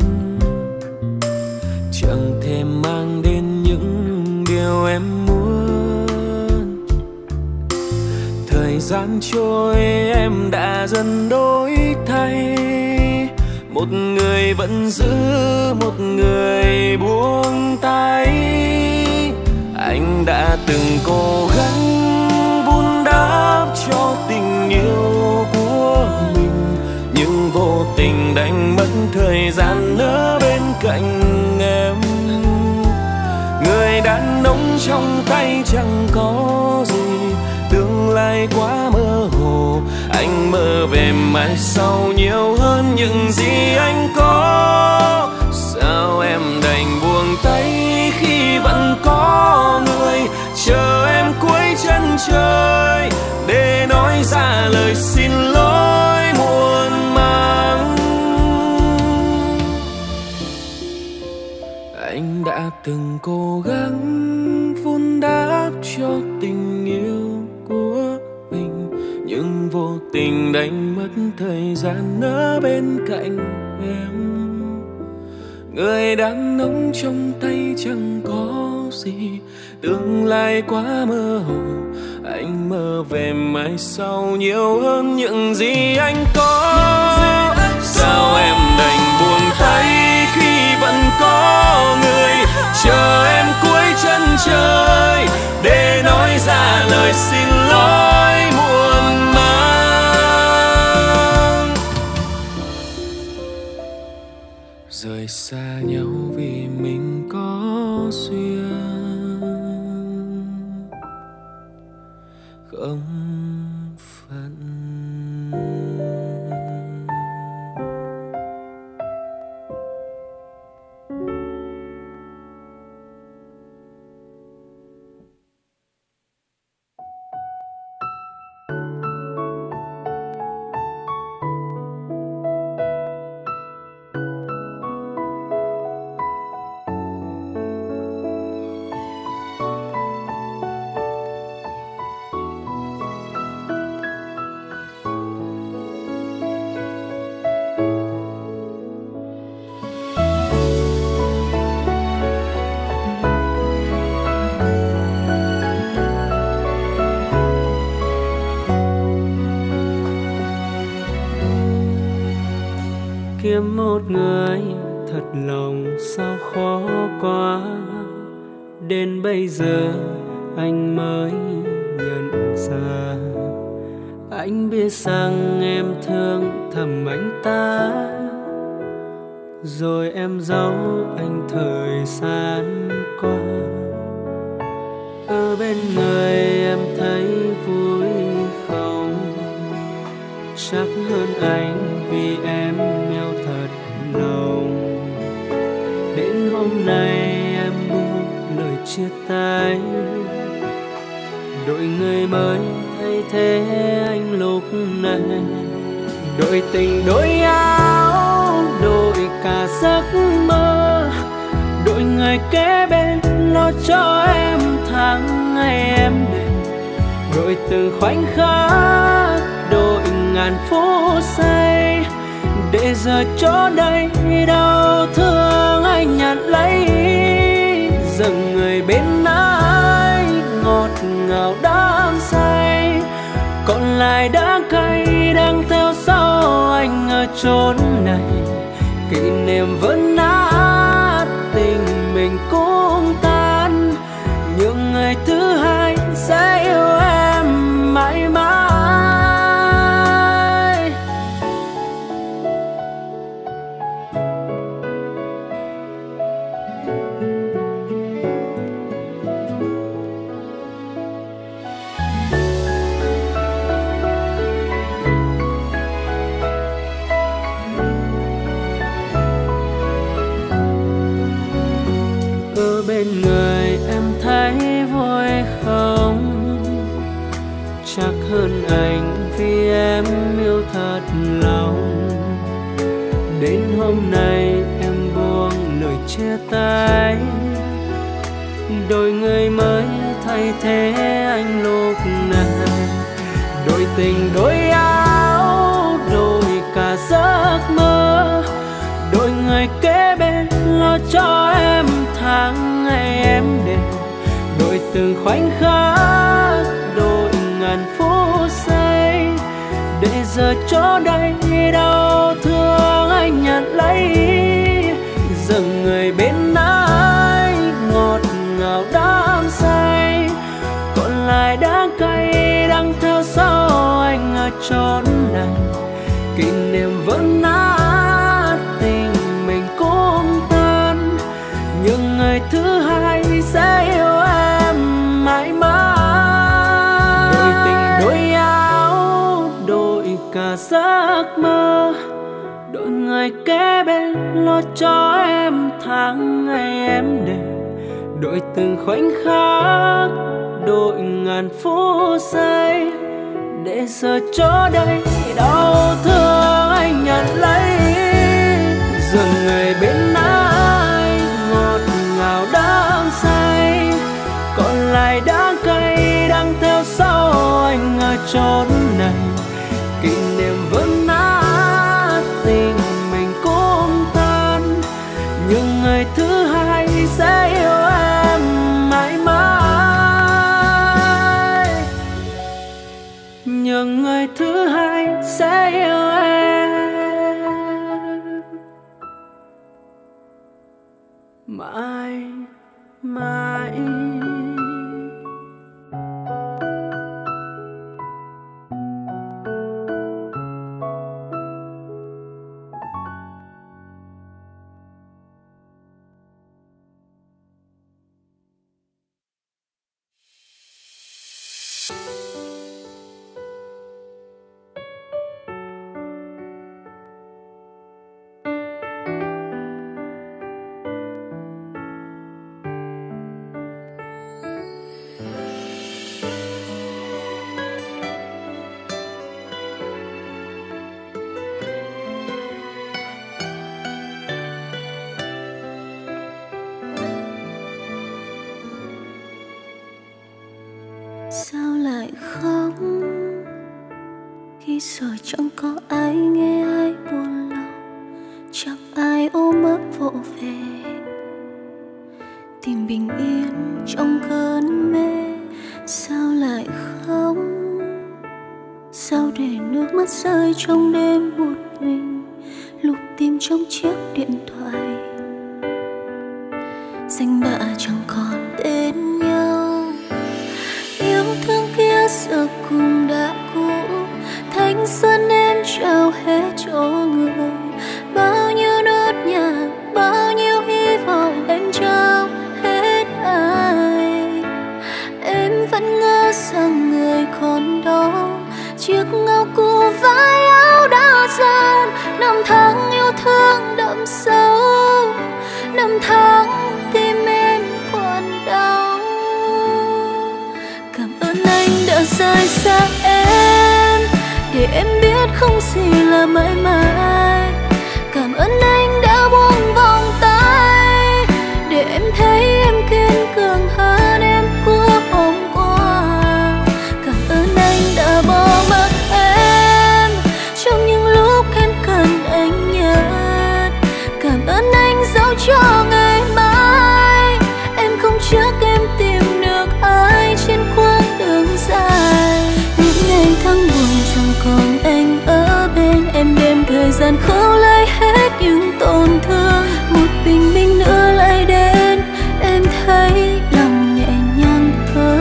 Speaker 4: chẳng thể mang đến những điều em muốn. Thời gian trôi em đã dần đổi thay, một người vẫn giữ, một người buông tay. Anh đã từng cố gắng vun đắp cho tình yêu của mình, nhưng vô tình đánh mất thời gian ở bên cạnh em. Người đàn ông trong tay chẳng có gì, tương lai quá mơ hồ. Anh mơ về mai sau nhiều hơn những gì anh có. Sao em đành buông tay khi vẫn có người chờ em cuối chân trời, để nói ra lời xin lỗi muộn màng. Anh đã từng cố gắng vun đắp cho tình yêu của mình, nhưng vô tình đánh mất thời gian ở bên cạnh em. Người đàn ông trong tay chẳng có gì, tương lai quá mơ hồ. Anh mơ về mai sau nhiều hơn những gì anh có. Sao em đành buông tay khi vẫn có người chờ em cuối chân trời để nói ra lời xin lỗi muộn màng. Rời xa nhau vì mình có duyên không phận.
Speaker 1: Kiếm một người thật lòng sao khó quá, đến bây giờ anh mới nhận ra. Anh biết rằng em thương thầm anh ta, rồi em giấu anh thời gian qua. Ở bên người em thấy vui không? Chắc hơn anh vì em yêu thật lòng. Đến hôm nay em buông lời chia tay, đổi người mới thay thế anh lúc này. Đổi tình đổi áo, đổi cả giấc mơ, đổi người kế bên lo cho em tháng ngày em đêm. Đổi từng khoảnh khắc, đổi ngàn phút giây, để giờ chỗ đây đau thương anh nhận lấy. Dừng người bên anh ngọt ngào đắm say, còn lại đắng cay đang theo sau anh ở chốn này. Kỷ niệm vẫn nát, tình mình cũng tan, nhưng người thứ hai sẽ yêu em mãi mãi. Bên người em thấy vui không? Chắc hơn anh vì em yêu thật lòng. Đến hôm nay em buông lời chia tay, đổi người mới thay thế anh lúc này. Đổi tình đổi áo, đổi cả giấc mơ, đổi người kế bên lo cho em tháng ngày em đều. Đổi từng khoảnh khắc, đổi ngàn phút giây, để giờ chỗ đây đau thương anh nhận lấy. Dừng người bên anh ngọt ngào đắm say, còn lại đắng cay đang theo sau anh ở chốn này. Kỷ niệm vẫn nát, tình mình cũng tan, nhưng người thứ hai sẽ yêu em mãi mãi. Đổi tình đổi áo, đổi cả giấc mơ, đổi người kế bên lo cho em tháng ngày em đêm. Đổi từng khoảnh khắc, đổi ngàn phút giây, để giờ chỗ đây đau thương anh nhận lấy. Dừng người bên anh ngọt ngào đắm say, còn lại đắng cay đang theo sau anh ở chốn này. Kỷ niệm vẫn nát, tình mình cũng tan, nhưng
Speaker 4: mãi mãi.
Speaker 2: Sao lại khóc khi giờ chẳng có ai nghe ai buồn lòng, chẳng ai ôm ấp vỗ về tìm bình yên trong cơn mê. Sao lại khóc, sao để nước mắt rơi trong đêm một mình, lục tìm trong chiếc điện thoại danh bạ chẳng còn tên nhau. Yêu thương kia giờ cùng đã cũ, thanh xuân em trao hết cho người. Bao nhiêu nốt nhạc, bao nhiêu hy vọng em trao hết ai. Em vẫn ngỡ rằng người còn đó, chiếc áo cũ vai áo đã dần. Năm tháng yêu thương đậm sâu, năm tháng tim em còn đau. Cảm ơn anh đã rời xa em, để em biết không gì là mãi mãi. Cảm ơn anh đã buông vòng tay, để em thấy em kiên cường hơn em của hôm qua. Cảm ơn anh đã bỏ mặc em trong những lúc em cần anh nhất. Cảm ơn anh dẫu cho ngày mai em không chắc em tìm được ai trên quãng đường dài. Những ngày tháng buồn chẳng còn anh ở bên em, đêm thời gian khâu lấy hết những tổn thương. Một bình minh nữa lại đến, em thấy lòng nhẹ nhàng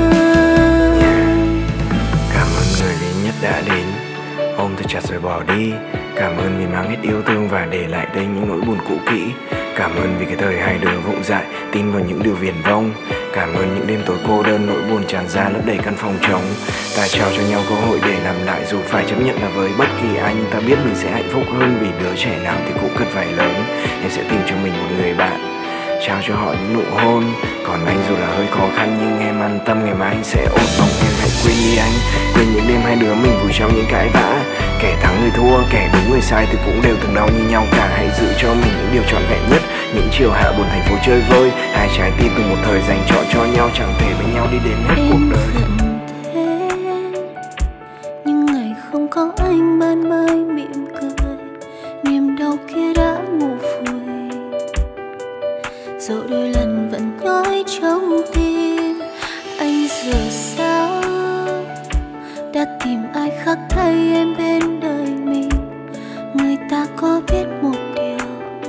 Speaker 2: hơn.
Speaker 5: Cảm ơn người duy nhất đã đến, ôm tôi chặt rồi bỏ đi. Cảm ơn vì mang hết yêu thương và để lại đây những nỗi buồn cũ kỹ. Cảm ơn vì cái thời hai đứa vụng dại tin vào những điều viển vông. Cảm ơn những đêm tối cô đơn, nỗi buồn tràn ra lấp đầy căn phòng trống. Ta trao cho nhau cơ hội để làm lại, dù phải chấp nhận là với bất kỳ ai, nhưng ta biết mình sẽ hạnh phúc hơn. Vì đứa trẻ nào thì cũng cần phải lớn. Em sẽ tìm cho mình một người bạn, trao cho họ những nụ hôn. Còn anh dù là hơi khó khăn nhưng em an tâm, ngày mai anh sẽ ổn. Mong em hãy quên đi anh, quên những đêm hai đứa mình vùi trong những cãi vã. Kẻ thắng người thua, kẻ đúng người sai thì cũng đều từng đau như nhau cả. Hãy giữ cho mình những điều trọn vẹn nhất, những chiều hạ buồn thành phố chơi vơi. Hai trái tim từng một thời dành trọn cho nhau, chẳng thể bên nhau đi đến hết
Speaker 2: em
Speaker 5: cuộc đời.
Speaker 2: thế, nhưng ngày không có anh ban mai mỉm cười, niềm đau kia đã ngủ vùi. Dẫu đôi lần vẫn nhói trong tim, anh giờ sao đã tìm ai khác thay em bên đời mình. Người ta có biết một điều,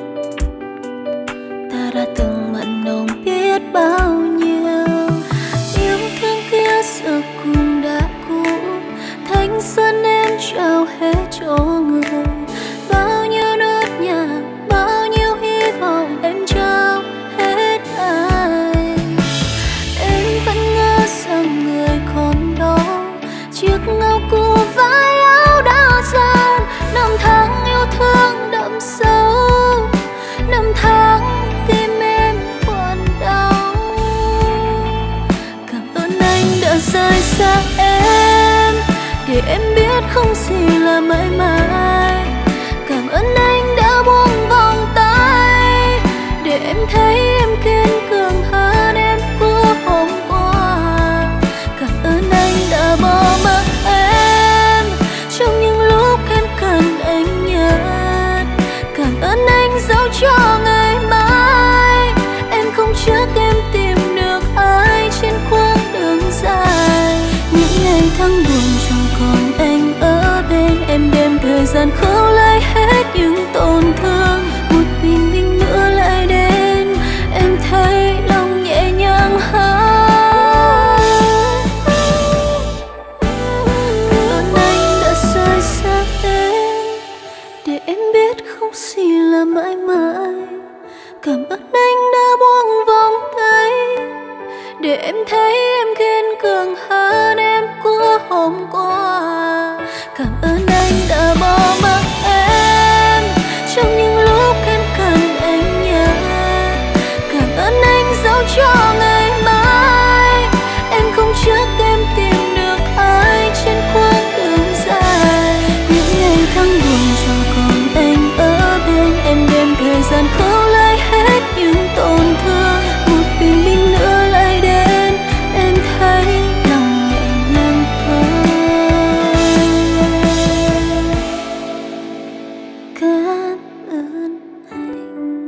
Speaker 2: ta đã từng mặn nồng biết bao nhiêu. Yêu thương kia giờ cùng đã cũ, thanh xuân em trao hết cho người. Bao nhiêu nốt nhạc, bao nhiêu hy vọng em trao hết ai. Em vẫn ngỡ rằng người còn đó, chiếc áo cũ vai áo đã dần. Năm tháng yêu thương đậm sâu, năm tháng tim em còn đau. Cảm ơn anh đã rời xa em, để em biết không gì là mãi mãi. Cảm ơn anh đã buông vòng tay, để em thấy em kiên cường hơn em của hôm qua. Cảm ơn anh đã bỏ mặc em trong những lúc em cần anh nhất. Cảm ơn anh dẫu cho ngày mai em không chắc em tìm được ai trên quãng đường dài. Những ngày tháng buồn chẳng còn anh ở bên em, đêm thời gian khâu lấy hết những tổn thương. Một bình minh nữa lại đến, em em biết không gì là mãi mãi. Cảm ơn anh đã buông vòng tay để em thấy em kiên cường hơn em của hôm qua. Cảm ơn anh đã bỏ mặc em trong những lúc em cần anh nhất. Cảm ơn anh dẫu cho ngày mai em không chắc em tìm được ai trên quãng đường dài. Những ngày tháng buồn cho còn anh ở bên em, đêm thời gian khâu lại hết những tổn thương. Một bình minh nữa lại đến, em thấy lòng nhẹ nhàng hơn. Cảm ơn anh.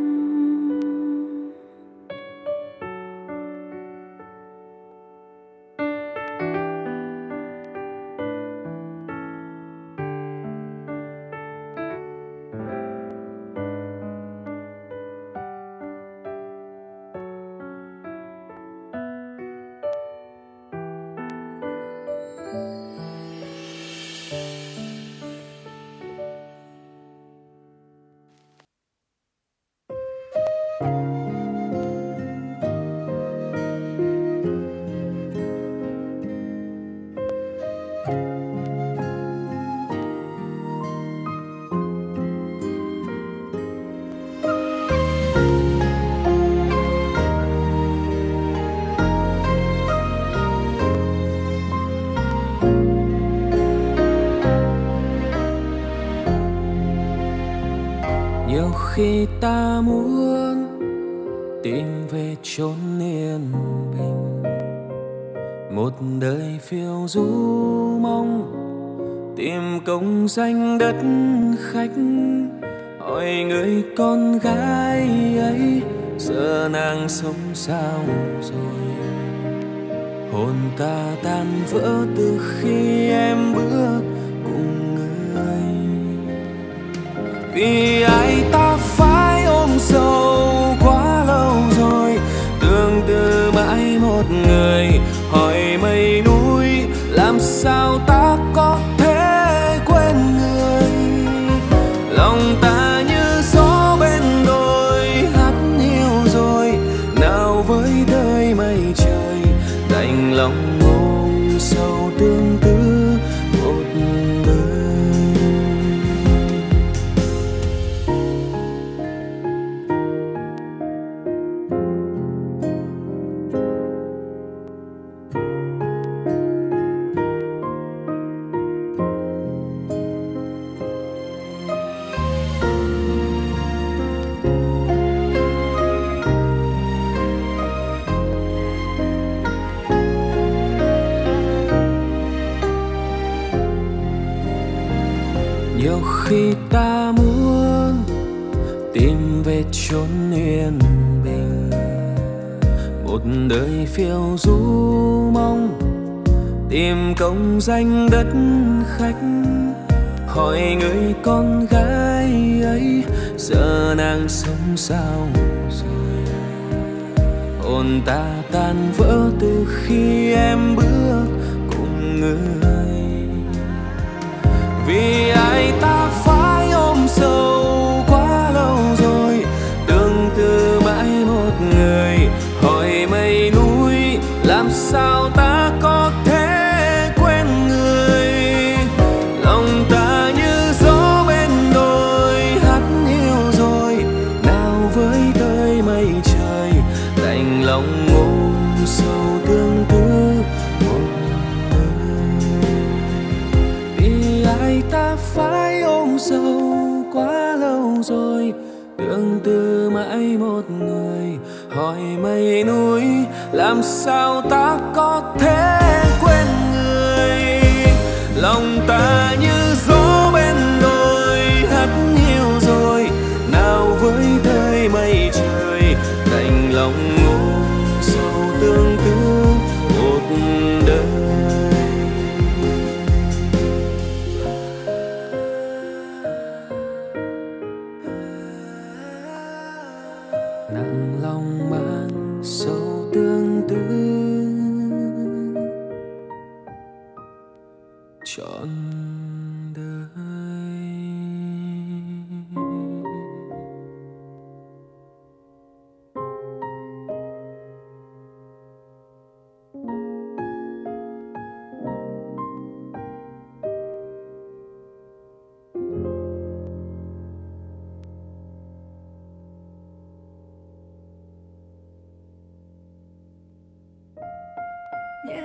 Speaker 4: Nhiều khi ta muốn tìm về chốn yên bình, một đời phiêu du mong tìm công danh đất khách. Hỏi người con gái ấy giờ nàng sống sao rồi? Hồn ta tan vỡ từ khi em bước cùng người. Vì ai ta phải ôm sâu quá lâu rồi, tương tư mãi một người. Hỏi mây núi làm sao ta có thể quên người. Lòng ta như gió bên đồi hát hiu rồi, nào với đời mây trời đành lòng ôm sâu tương tư một đời. Nhiều khi ta muốn tìm về chốn yên bình, một đời phiêu du mong tìm công danh đất khách. Hỏi người con gái ấy giờ nàng sống sao rồi? Hồn ta tan vỡ từ khi em bước cùng người. Vì ai ta phải ôm sâu quá lâu rồi, tương tư mãi một người. Hỏi mây núi làm sao ta có thể quên người. Lòng ta như gió bên đồi hát hiu rồi, nào với tới mây trời đành lòng ôm sâu tương tư một đời. Vì ai ta phải ôm sâu quá lâu rồi, tương tư mãi một người. Hỏi mây núi làm sao ta có thể quên người. Lòng ta như gió bên đồi hát hiu rồi, nào với tới mây trời đành lòng ôm sâu tương tư một đời. Nặng lòng mang sâu tương tư trọn đời.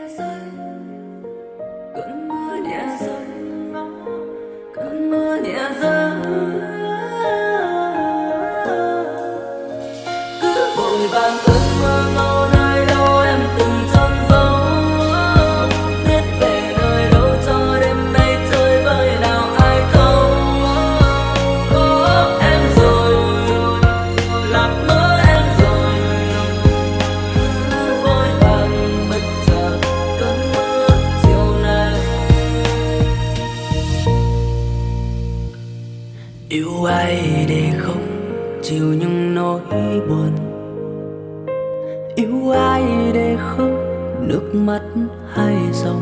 Speaker 1: rơi, cơn mưa nhẹ rơi, cơn mưa nhẹ rơi. Cứ vội vàng cơn mưa ngâu nơi đâu em từng chôn giấu, biết về nơi đâu cho đêm nay chơi với nào ai thấu. Có em rồi, lạc mơ em rồi, cứ vội vàng bất chợt cơn mưa chiều nay. Yêu ai để không chịu những nỗi buồn, yêu ai để không nước mắt hay sông,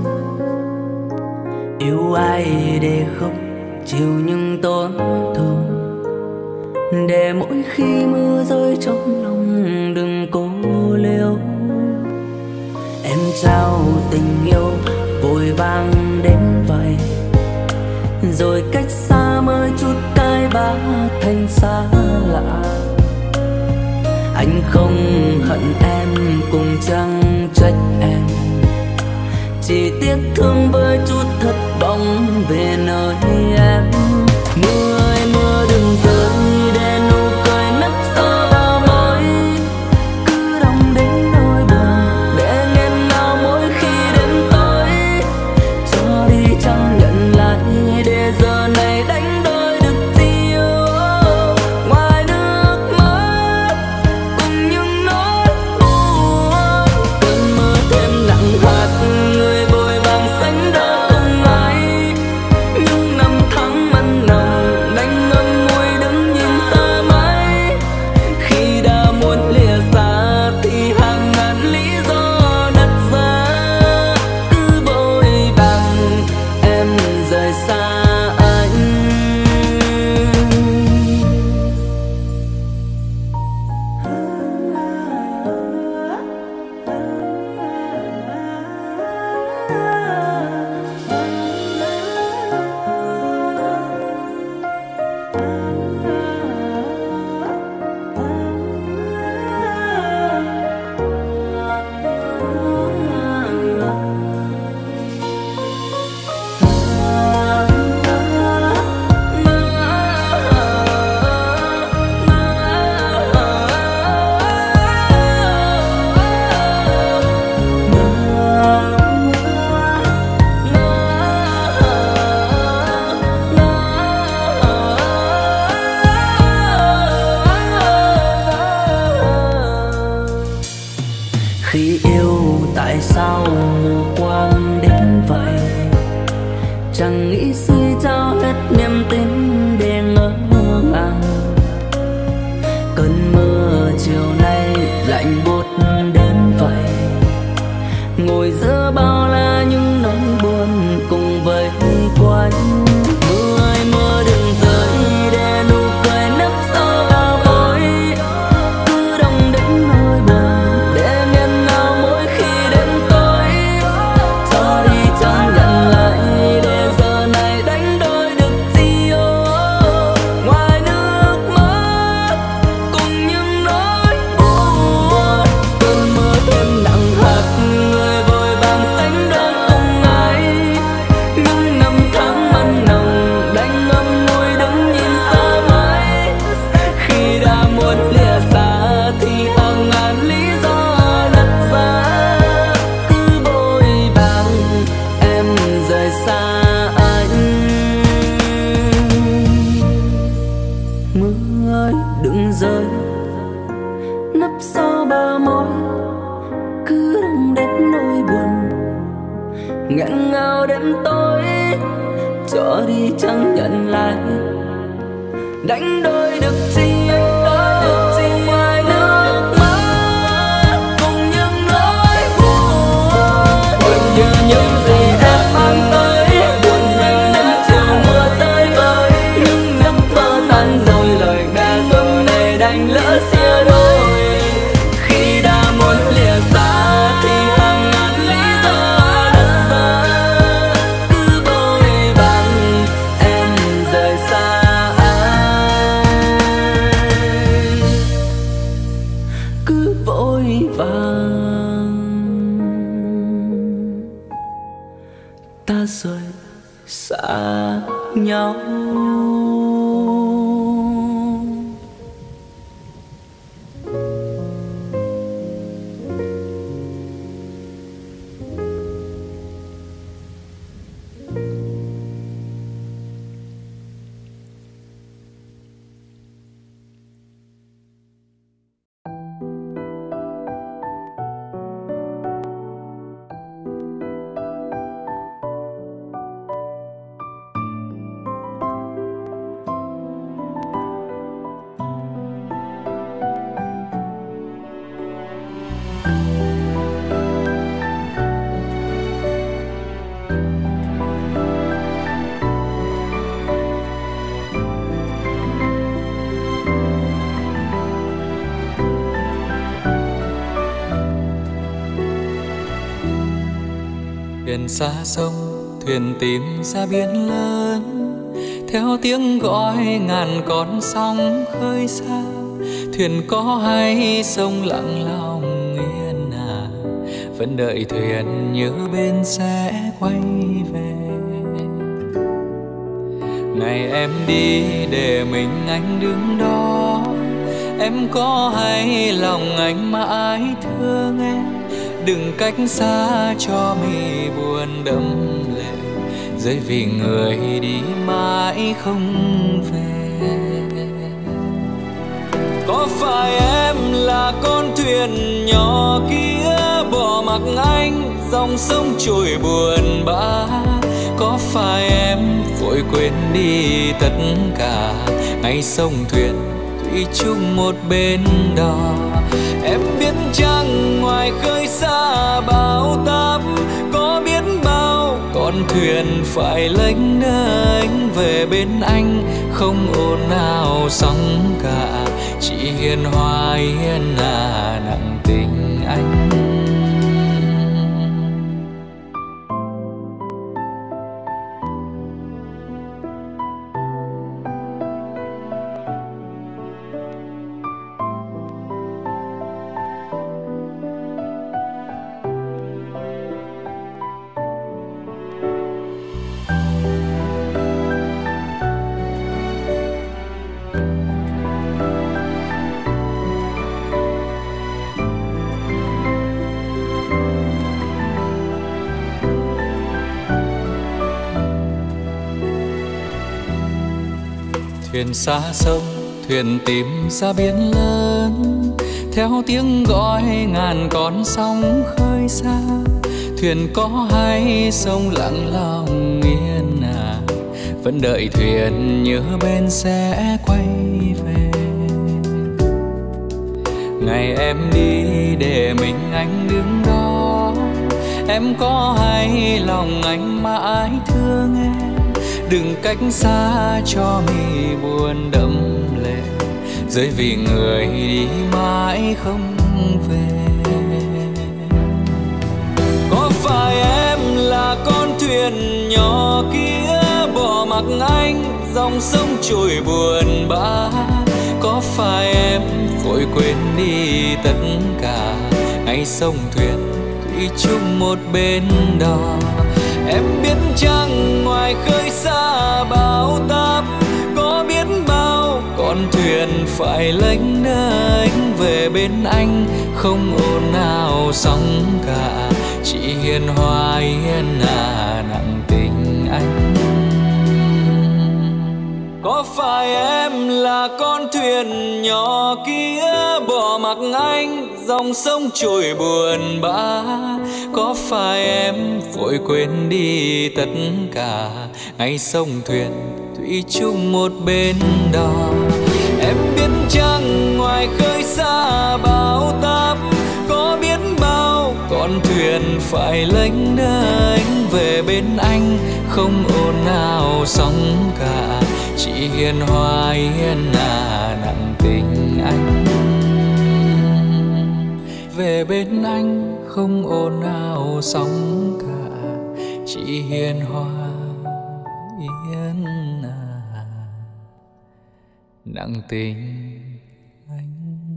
Speaker 1: yêu ai để không chịu những tổn thương, để mỗi khi mưa rơi trong lòng đừng cố liêu. Em trao tình yêu vội vàng đến vậy, rồi cách xa mới chút cái bá thành xa lạ. Anh không hận em cũng chẳng trách em, chỉ tiếc thương với chút thất vọng về nơi em. Mưa ơi mưa đừng rơi để nụ cười nấp sau bao môi, cứ đong đến nỗi buồn để nghẹn ngào mỗi khi đến tối. Cho đi chẳng nhận lại để giờ này đánh đôi được gì yêu, ngoài nước mắt cùng những nỗi buồn. Cơn mưa thêm nặng hạt người vội vàng sánh đôi cùng ai, những năm tháng mặn nồng đành ngậm ngùi đứng nhìn xa mãi. Khi đã muốn lìa xa thì hàng ngàn lý do đặt ra, cứ vội vàng em rời xa anh. Khi yêu tại sao mù quáng đến vậy, chẳng nghĩ suy trao hết niềm tin để ngỡ ngàng. Cơn mưa chiều nay lạnh buốt đến vậy, ngồi giữa bao la những nỗi buồn cùng với quanh. Mưa ơi mưa đừng rơi để nụ cười nấp sau bao môi, cứ đong đến nỗi buồn để nghẹn ngào mỗi khi đến tối. Cho đi chẳng nhận lại để giờ này đánh đôi được gì yêu, ngoài nước mắt cùng những nỗi buồn. Cơn mưa thêm nặng hạt người vội vàng sánh đôi cùng ai, những năm tháng mặn nồng đành ngậm ngùi đứng nhìn xa mãi. Khi đã muốn lìa xa thì hàng ngàn lý do đặt ra, cứ vội vàng em rời xa anh. Mưa ơi đừng rơi nấp sau bờ môi, cứ đong đến nỗi buồn nghẹn ngào đến tối. Cho đi chẳng nhận lại đánh đôi được chi ngoài nước mắt cùng những nỗi buồn. Buồn như những gì em mang tới, buồn như những chiều mưa rơi vơi, những giấc mơ tan rồi lời ca dâng này đành lỡ xia đôi. Khi đã muốn lìa xa thì hàng ngàn lý do đặt ra, cứ vội vàng em rời xa anh, cứ vội vàng
Speaker 3: Thuyền xa sông, thuyền tìm ra biển lớn, theo tiếng gọi ngàn con sóng khơi xa. Thuyền có hay sông lặng lòng yên à, vẫn đợi thuyền nhớ bên sẽ quay về. Ngày em đi để mình anh đứng đó, em có hay lòng anh mãi thương em. Đừng cách xa cho mi buồn đẫm lệ, rơi vì người đi mãi không về. Có phải em là con thuyền nhỏ kia bỏ mặc anh dòng sông trôi buồn bã? Có phải em vội quên đi tất cả ngày sông thuyền thủy chung một bên đò? Em biết chăng ngoài khơi xa bão táp có biết bao con thuyền phải lênh đênh về bên anh, không ồn ào sóng cả, chỉ hiền hòa hiền à nặng tình anh. Thuyền xa sông, thuyền tìm ra biển lớn, theo tiếng gọi ngàn con sóng khơi xa. Thuyền có hay sông lặng lòng yên à, vẫn đợi thuyền nhớ bên sẽ quay về. Ngày em đi để mình anh đứng đó, em có hay lòng anh mãi thương em. Đừng cách xa cho mi buồn đẫm lệ, rơi vì người đi mãi không về. Có phải em là con thuyền nhỏ kia bỏ mặc anh dòng sông trôi buồn bã? Có phải em vội quên đi tất cả ngày sông thuyền thủy chung một bên đò? Em biết chăng ngoài khơi xa bão táp có biết bao con thuyền phải lênh đênh về bên anh, không ồn ào sóng cả, chỉ hiền hòa hiền à nặng tình anh. Có phải em là con thuyền nhỏ kia bỏ mặc anh dòng sông trôi buồn bã? Có phải em vội quên đi tất cả ngày sông thuyền thủy chung một bên đò? Em biết chăng ngoài khơi xa bão táp có biết bao con thuyền phải lênh đênh về bên anh, không ồn ào sóng cả, chỉ hiền hòa hiền à nặng tình anh. Về bên anh không ồn ào sóng cả, chỉ hiền hòa hiền à nặng tình anh.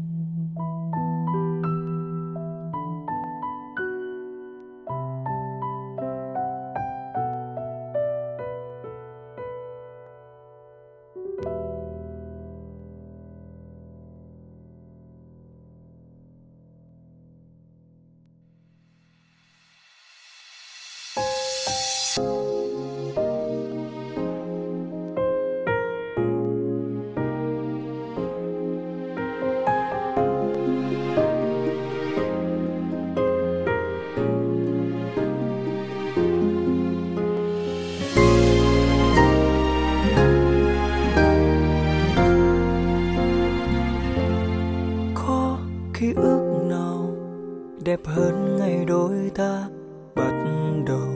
Speaker 1: Ký ức nào đẹp hơn ngày đôi ta bắt đầu?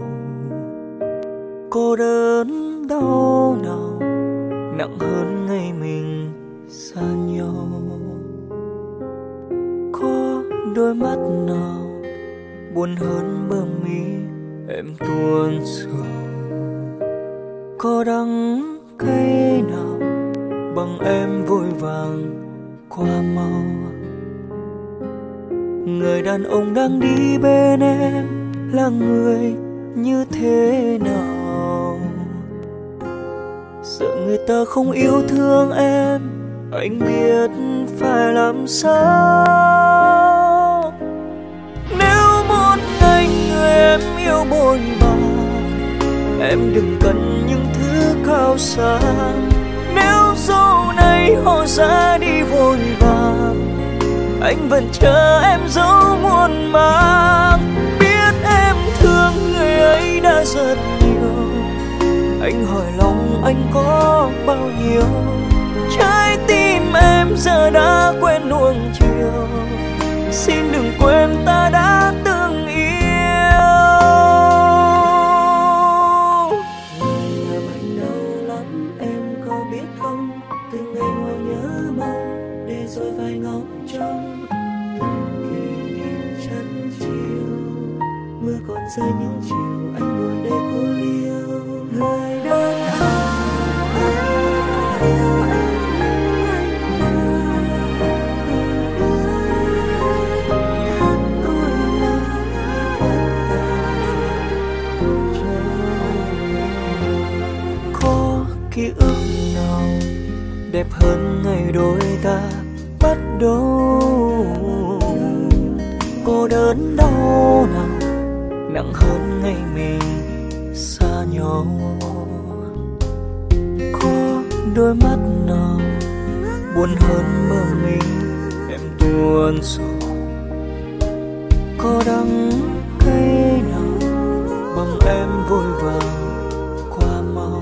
Speaker 1: Cô đơn đau nào nặng hơn ngày mình xa nhau? Có đôi mắt nào buồn hơn bờ mi em tuôn sầu. Có đắng cay nào bằng em vội vàng qua mau. Người đàn ông đang đi bên em là người như thế nào? Sợ người ta không yêu thương em, anh biết phải làm sao. Nếu một ngày người em yêu bội bạc, em đừng cần những thứ cao xa. Nếu sau này họ ra đi vội vàng, anh vẫn chờ em dấu muôn màng. Biết em thương người ấy đã rất nhiều, anh hỏi lòng anh có bao nhiêu. Trái tim em giờ đã quen nuông chiều, xin đừng quên ta đã từng yêu. Người làm anh đau lắm em có biết không? Từng ngày ngồi nhớ mong để rồi phải ngóng trông từng kỷ niệm chân chiều. Mưa còn rơi những chiều anh ngồi đây cô liêu. Người đàn ông yêu em ký ức nào đẹp hơn ngày đôi ta bắt đầu? Cô đớn đau nào nặng hơn ngày mình xa nhau? Có đôi mắt nào buồn hơn mơ mình em tuôn sầu? Có đắng cay nào bằng em vội vàng qua mau?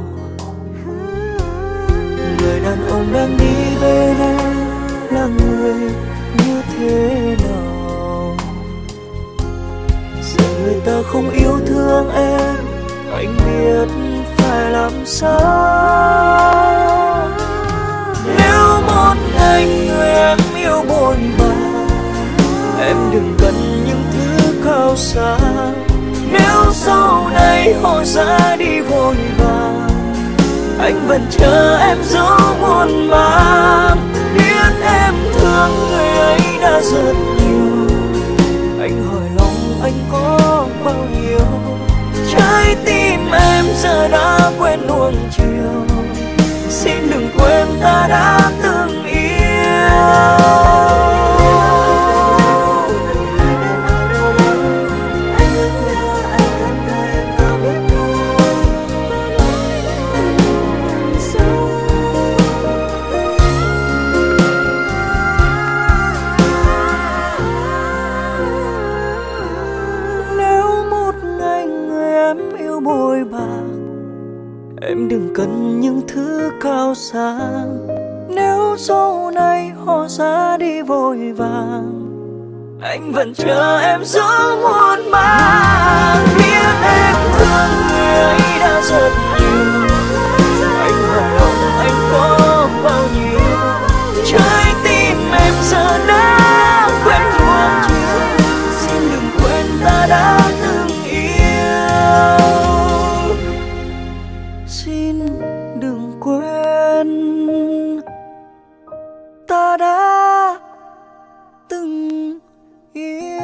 Speaker 1: Người đàn ông đang đi bên em là người như thế nào? Giờ người ta không yêu thương em, anh biết phải làm sao. Nếu một ngày người em yêu bội bạc, em đừng cần những thứ cao xa. Nếu sau này họ ra đi vội vàng, anh vẫn chờ em dấu muôn màng. Biết em thương người ấy đã rất nhiều, anh hỏi lòng anh có bao nhiêu. Trái tim em giờ đã quen nuông chiều, xin đừng quên ta đã từng yêu. Em đừng cần những thứ cao xa. Nếu sau này họ ra đi vội vàng, anh vẫn chờ em dấu muôn màng. Biết em thương người ấy đã rất nhiều, anh hỏi lòng anh có bao nhiêu. Trái tim em giờ đã quen nuông chiều, xin đừng quên ta đã từng yêu. Xin đừng quên ta đã từng yêu.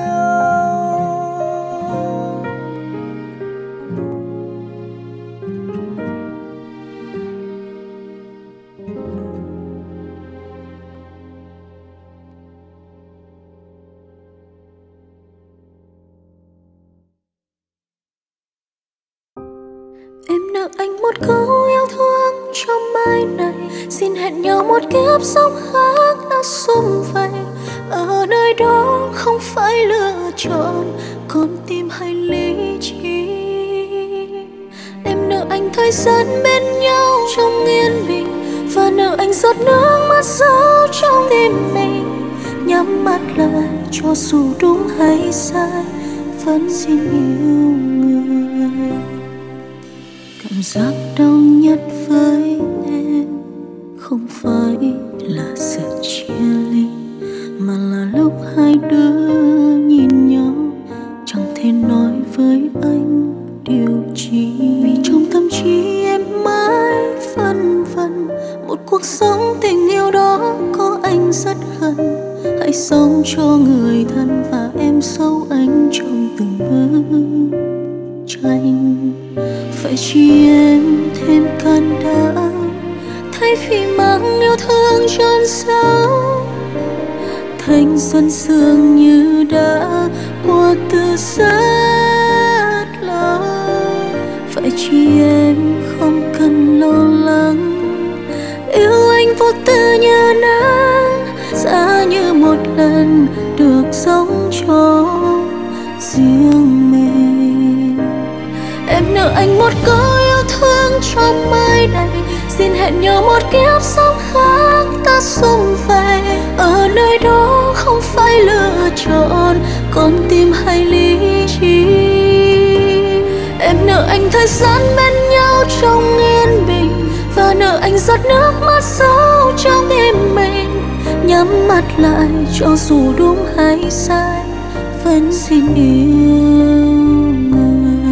Speaker 2: Em nợ anh một câu yêu thương trong mai này, xin hẹn nhau một kiếp sống khác đã sum vầy. Ở nơi đó không phải lựa chọn con tim hay lý trí. Em nợ anh thời gian bên nhau trong yên bình, và nợ anh giọt nước mắt rơi trong tim mình. Nhắm mắt lại cho dù đúng hay sai, vẫn xin yêu người. Cảm giác đau nhất với em không phải là sự chia ly, mà là lúc hai đứa nhìn nhau chẳng thể nói với anh sống cho người thân và em dấu anh trong từng bức tranh. Phải chi em thêm can đảm thay vì mang yêu thương trôn sâu, thanh xuân dường như đã qua từ rất lâu. Phải chi em không cần lo lắng, yêu anh vô tư như nắng, giá như một lần được sống cho riêng mình. Em nợ anh một câu yêu thương trong mai này, xin hẹn nhau một kiếp sống khác ta sum vầy. Ở nơi đó không phải lựa chọn con tim hay lý trí. Em nợ anh thời gian bên nhau trong yên bình, và nợ anh giọt nước mắt sâu trong tim mình. Nhắm mắt lại cho dù đúng hay sai, vẫn xin yêu người.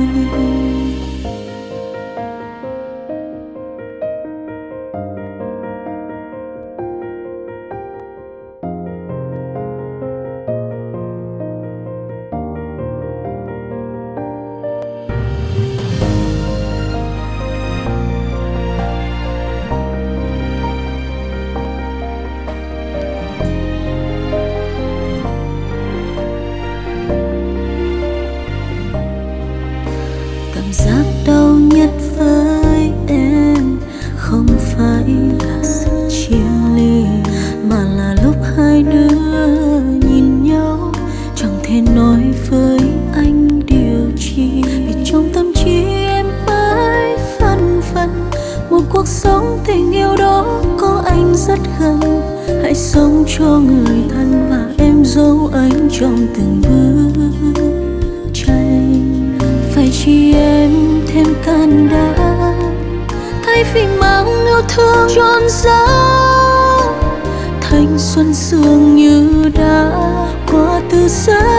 Speaker 2: Cảm giác đau nhất với em không phải là sự chia ly, mà là lúc hai đứa nhìn nhau chẳng thể nói với anh điều chi. Vì trong tâm trí em mãi phân vân, một cuộc sống tình yêu đó có anh rất gần. Hãy sống cho người thân và em dấu anh trong từng bức tranh. Phải chi em thêm can đảm thay vì mang yêu thương trôn giấu, thanh xuân dường như đã qua từ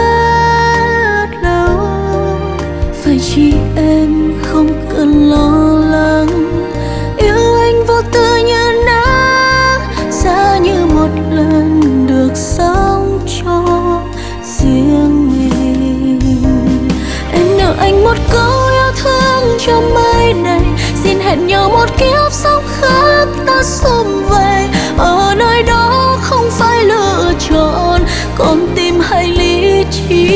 Speaker 2: rất lâu. Phải chi em không cần lo lắng, yêu anh vô tư như nắng, giá như một lần được sống cho riêng mình. Em nợ anh một câu yêu thương trong mai này, xin hẹn nhau một kiếp sống khác ta sum vầy. Ở nơi đó không phải lựa chọn con tim hay lý trí.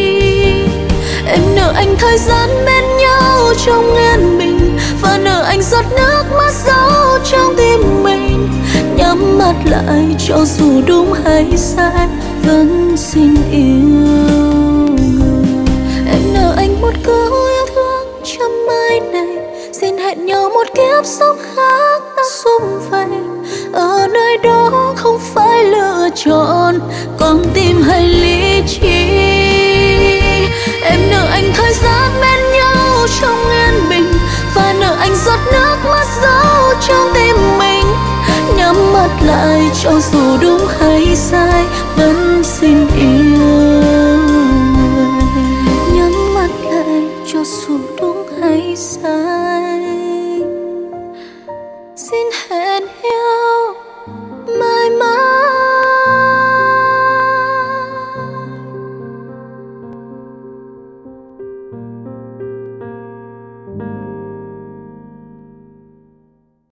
Speaker 2: Em nợ anh thời gian bên nhau trong yên bình, và nợ anh giọt nước mắt dấu trong tim mình. Nhắm mắt lại cho dù đúng hay sai, vẫn xin yêu người. Em nợ anh một câu yêu thương trong mai này, xin hẹn nhau một kiếp sống khác ta sum vầy. Ở nơi đó không phải lựa chọn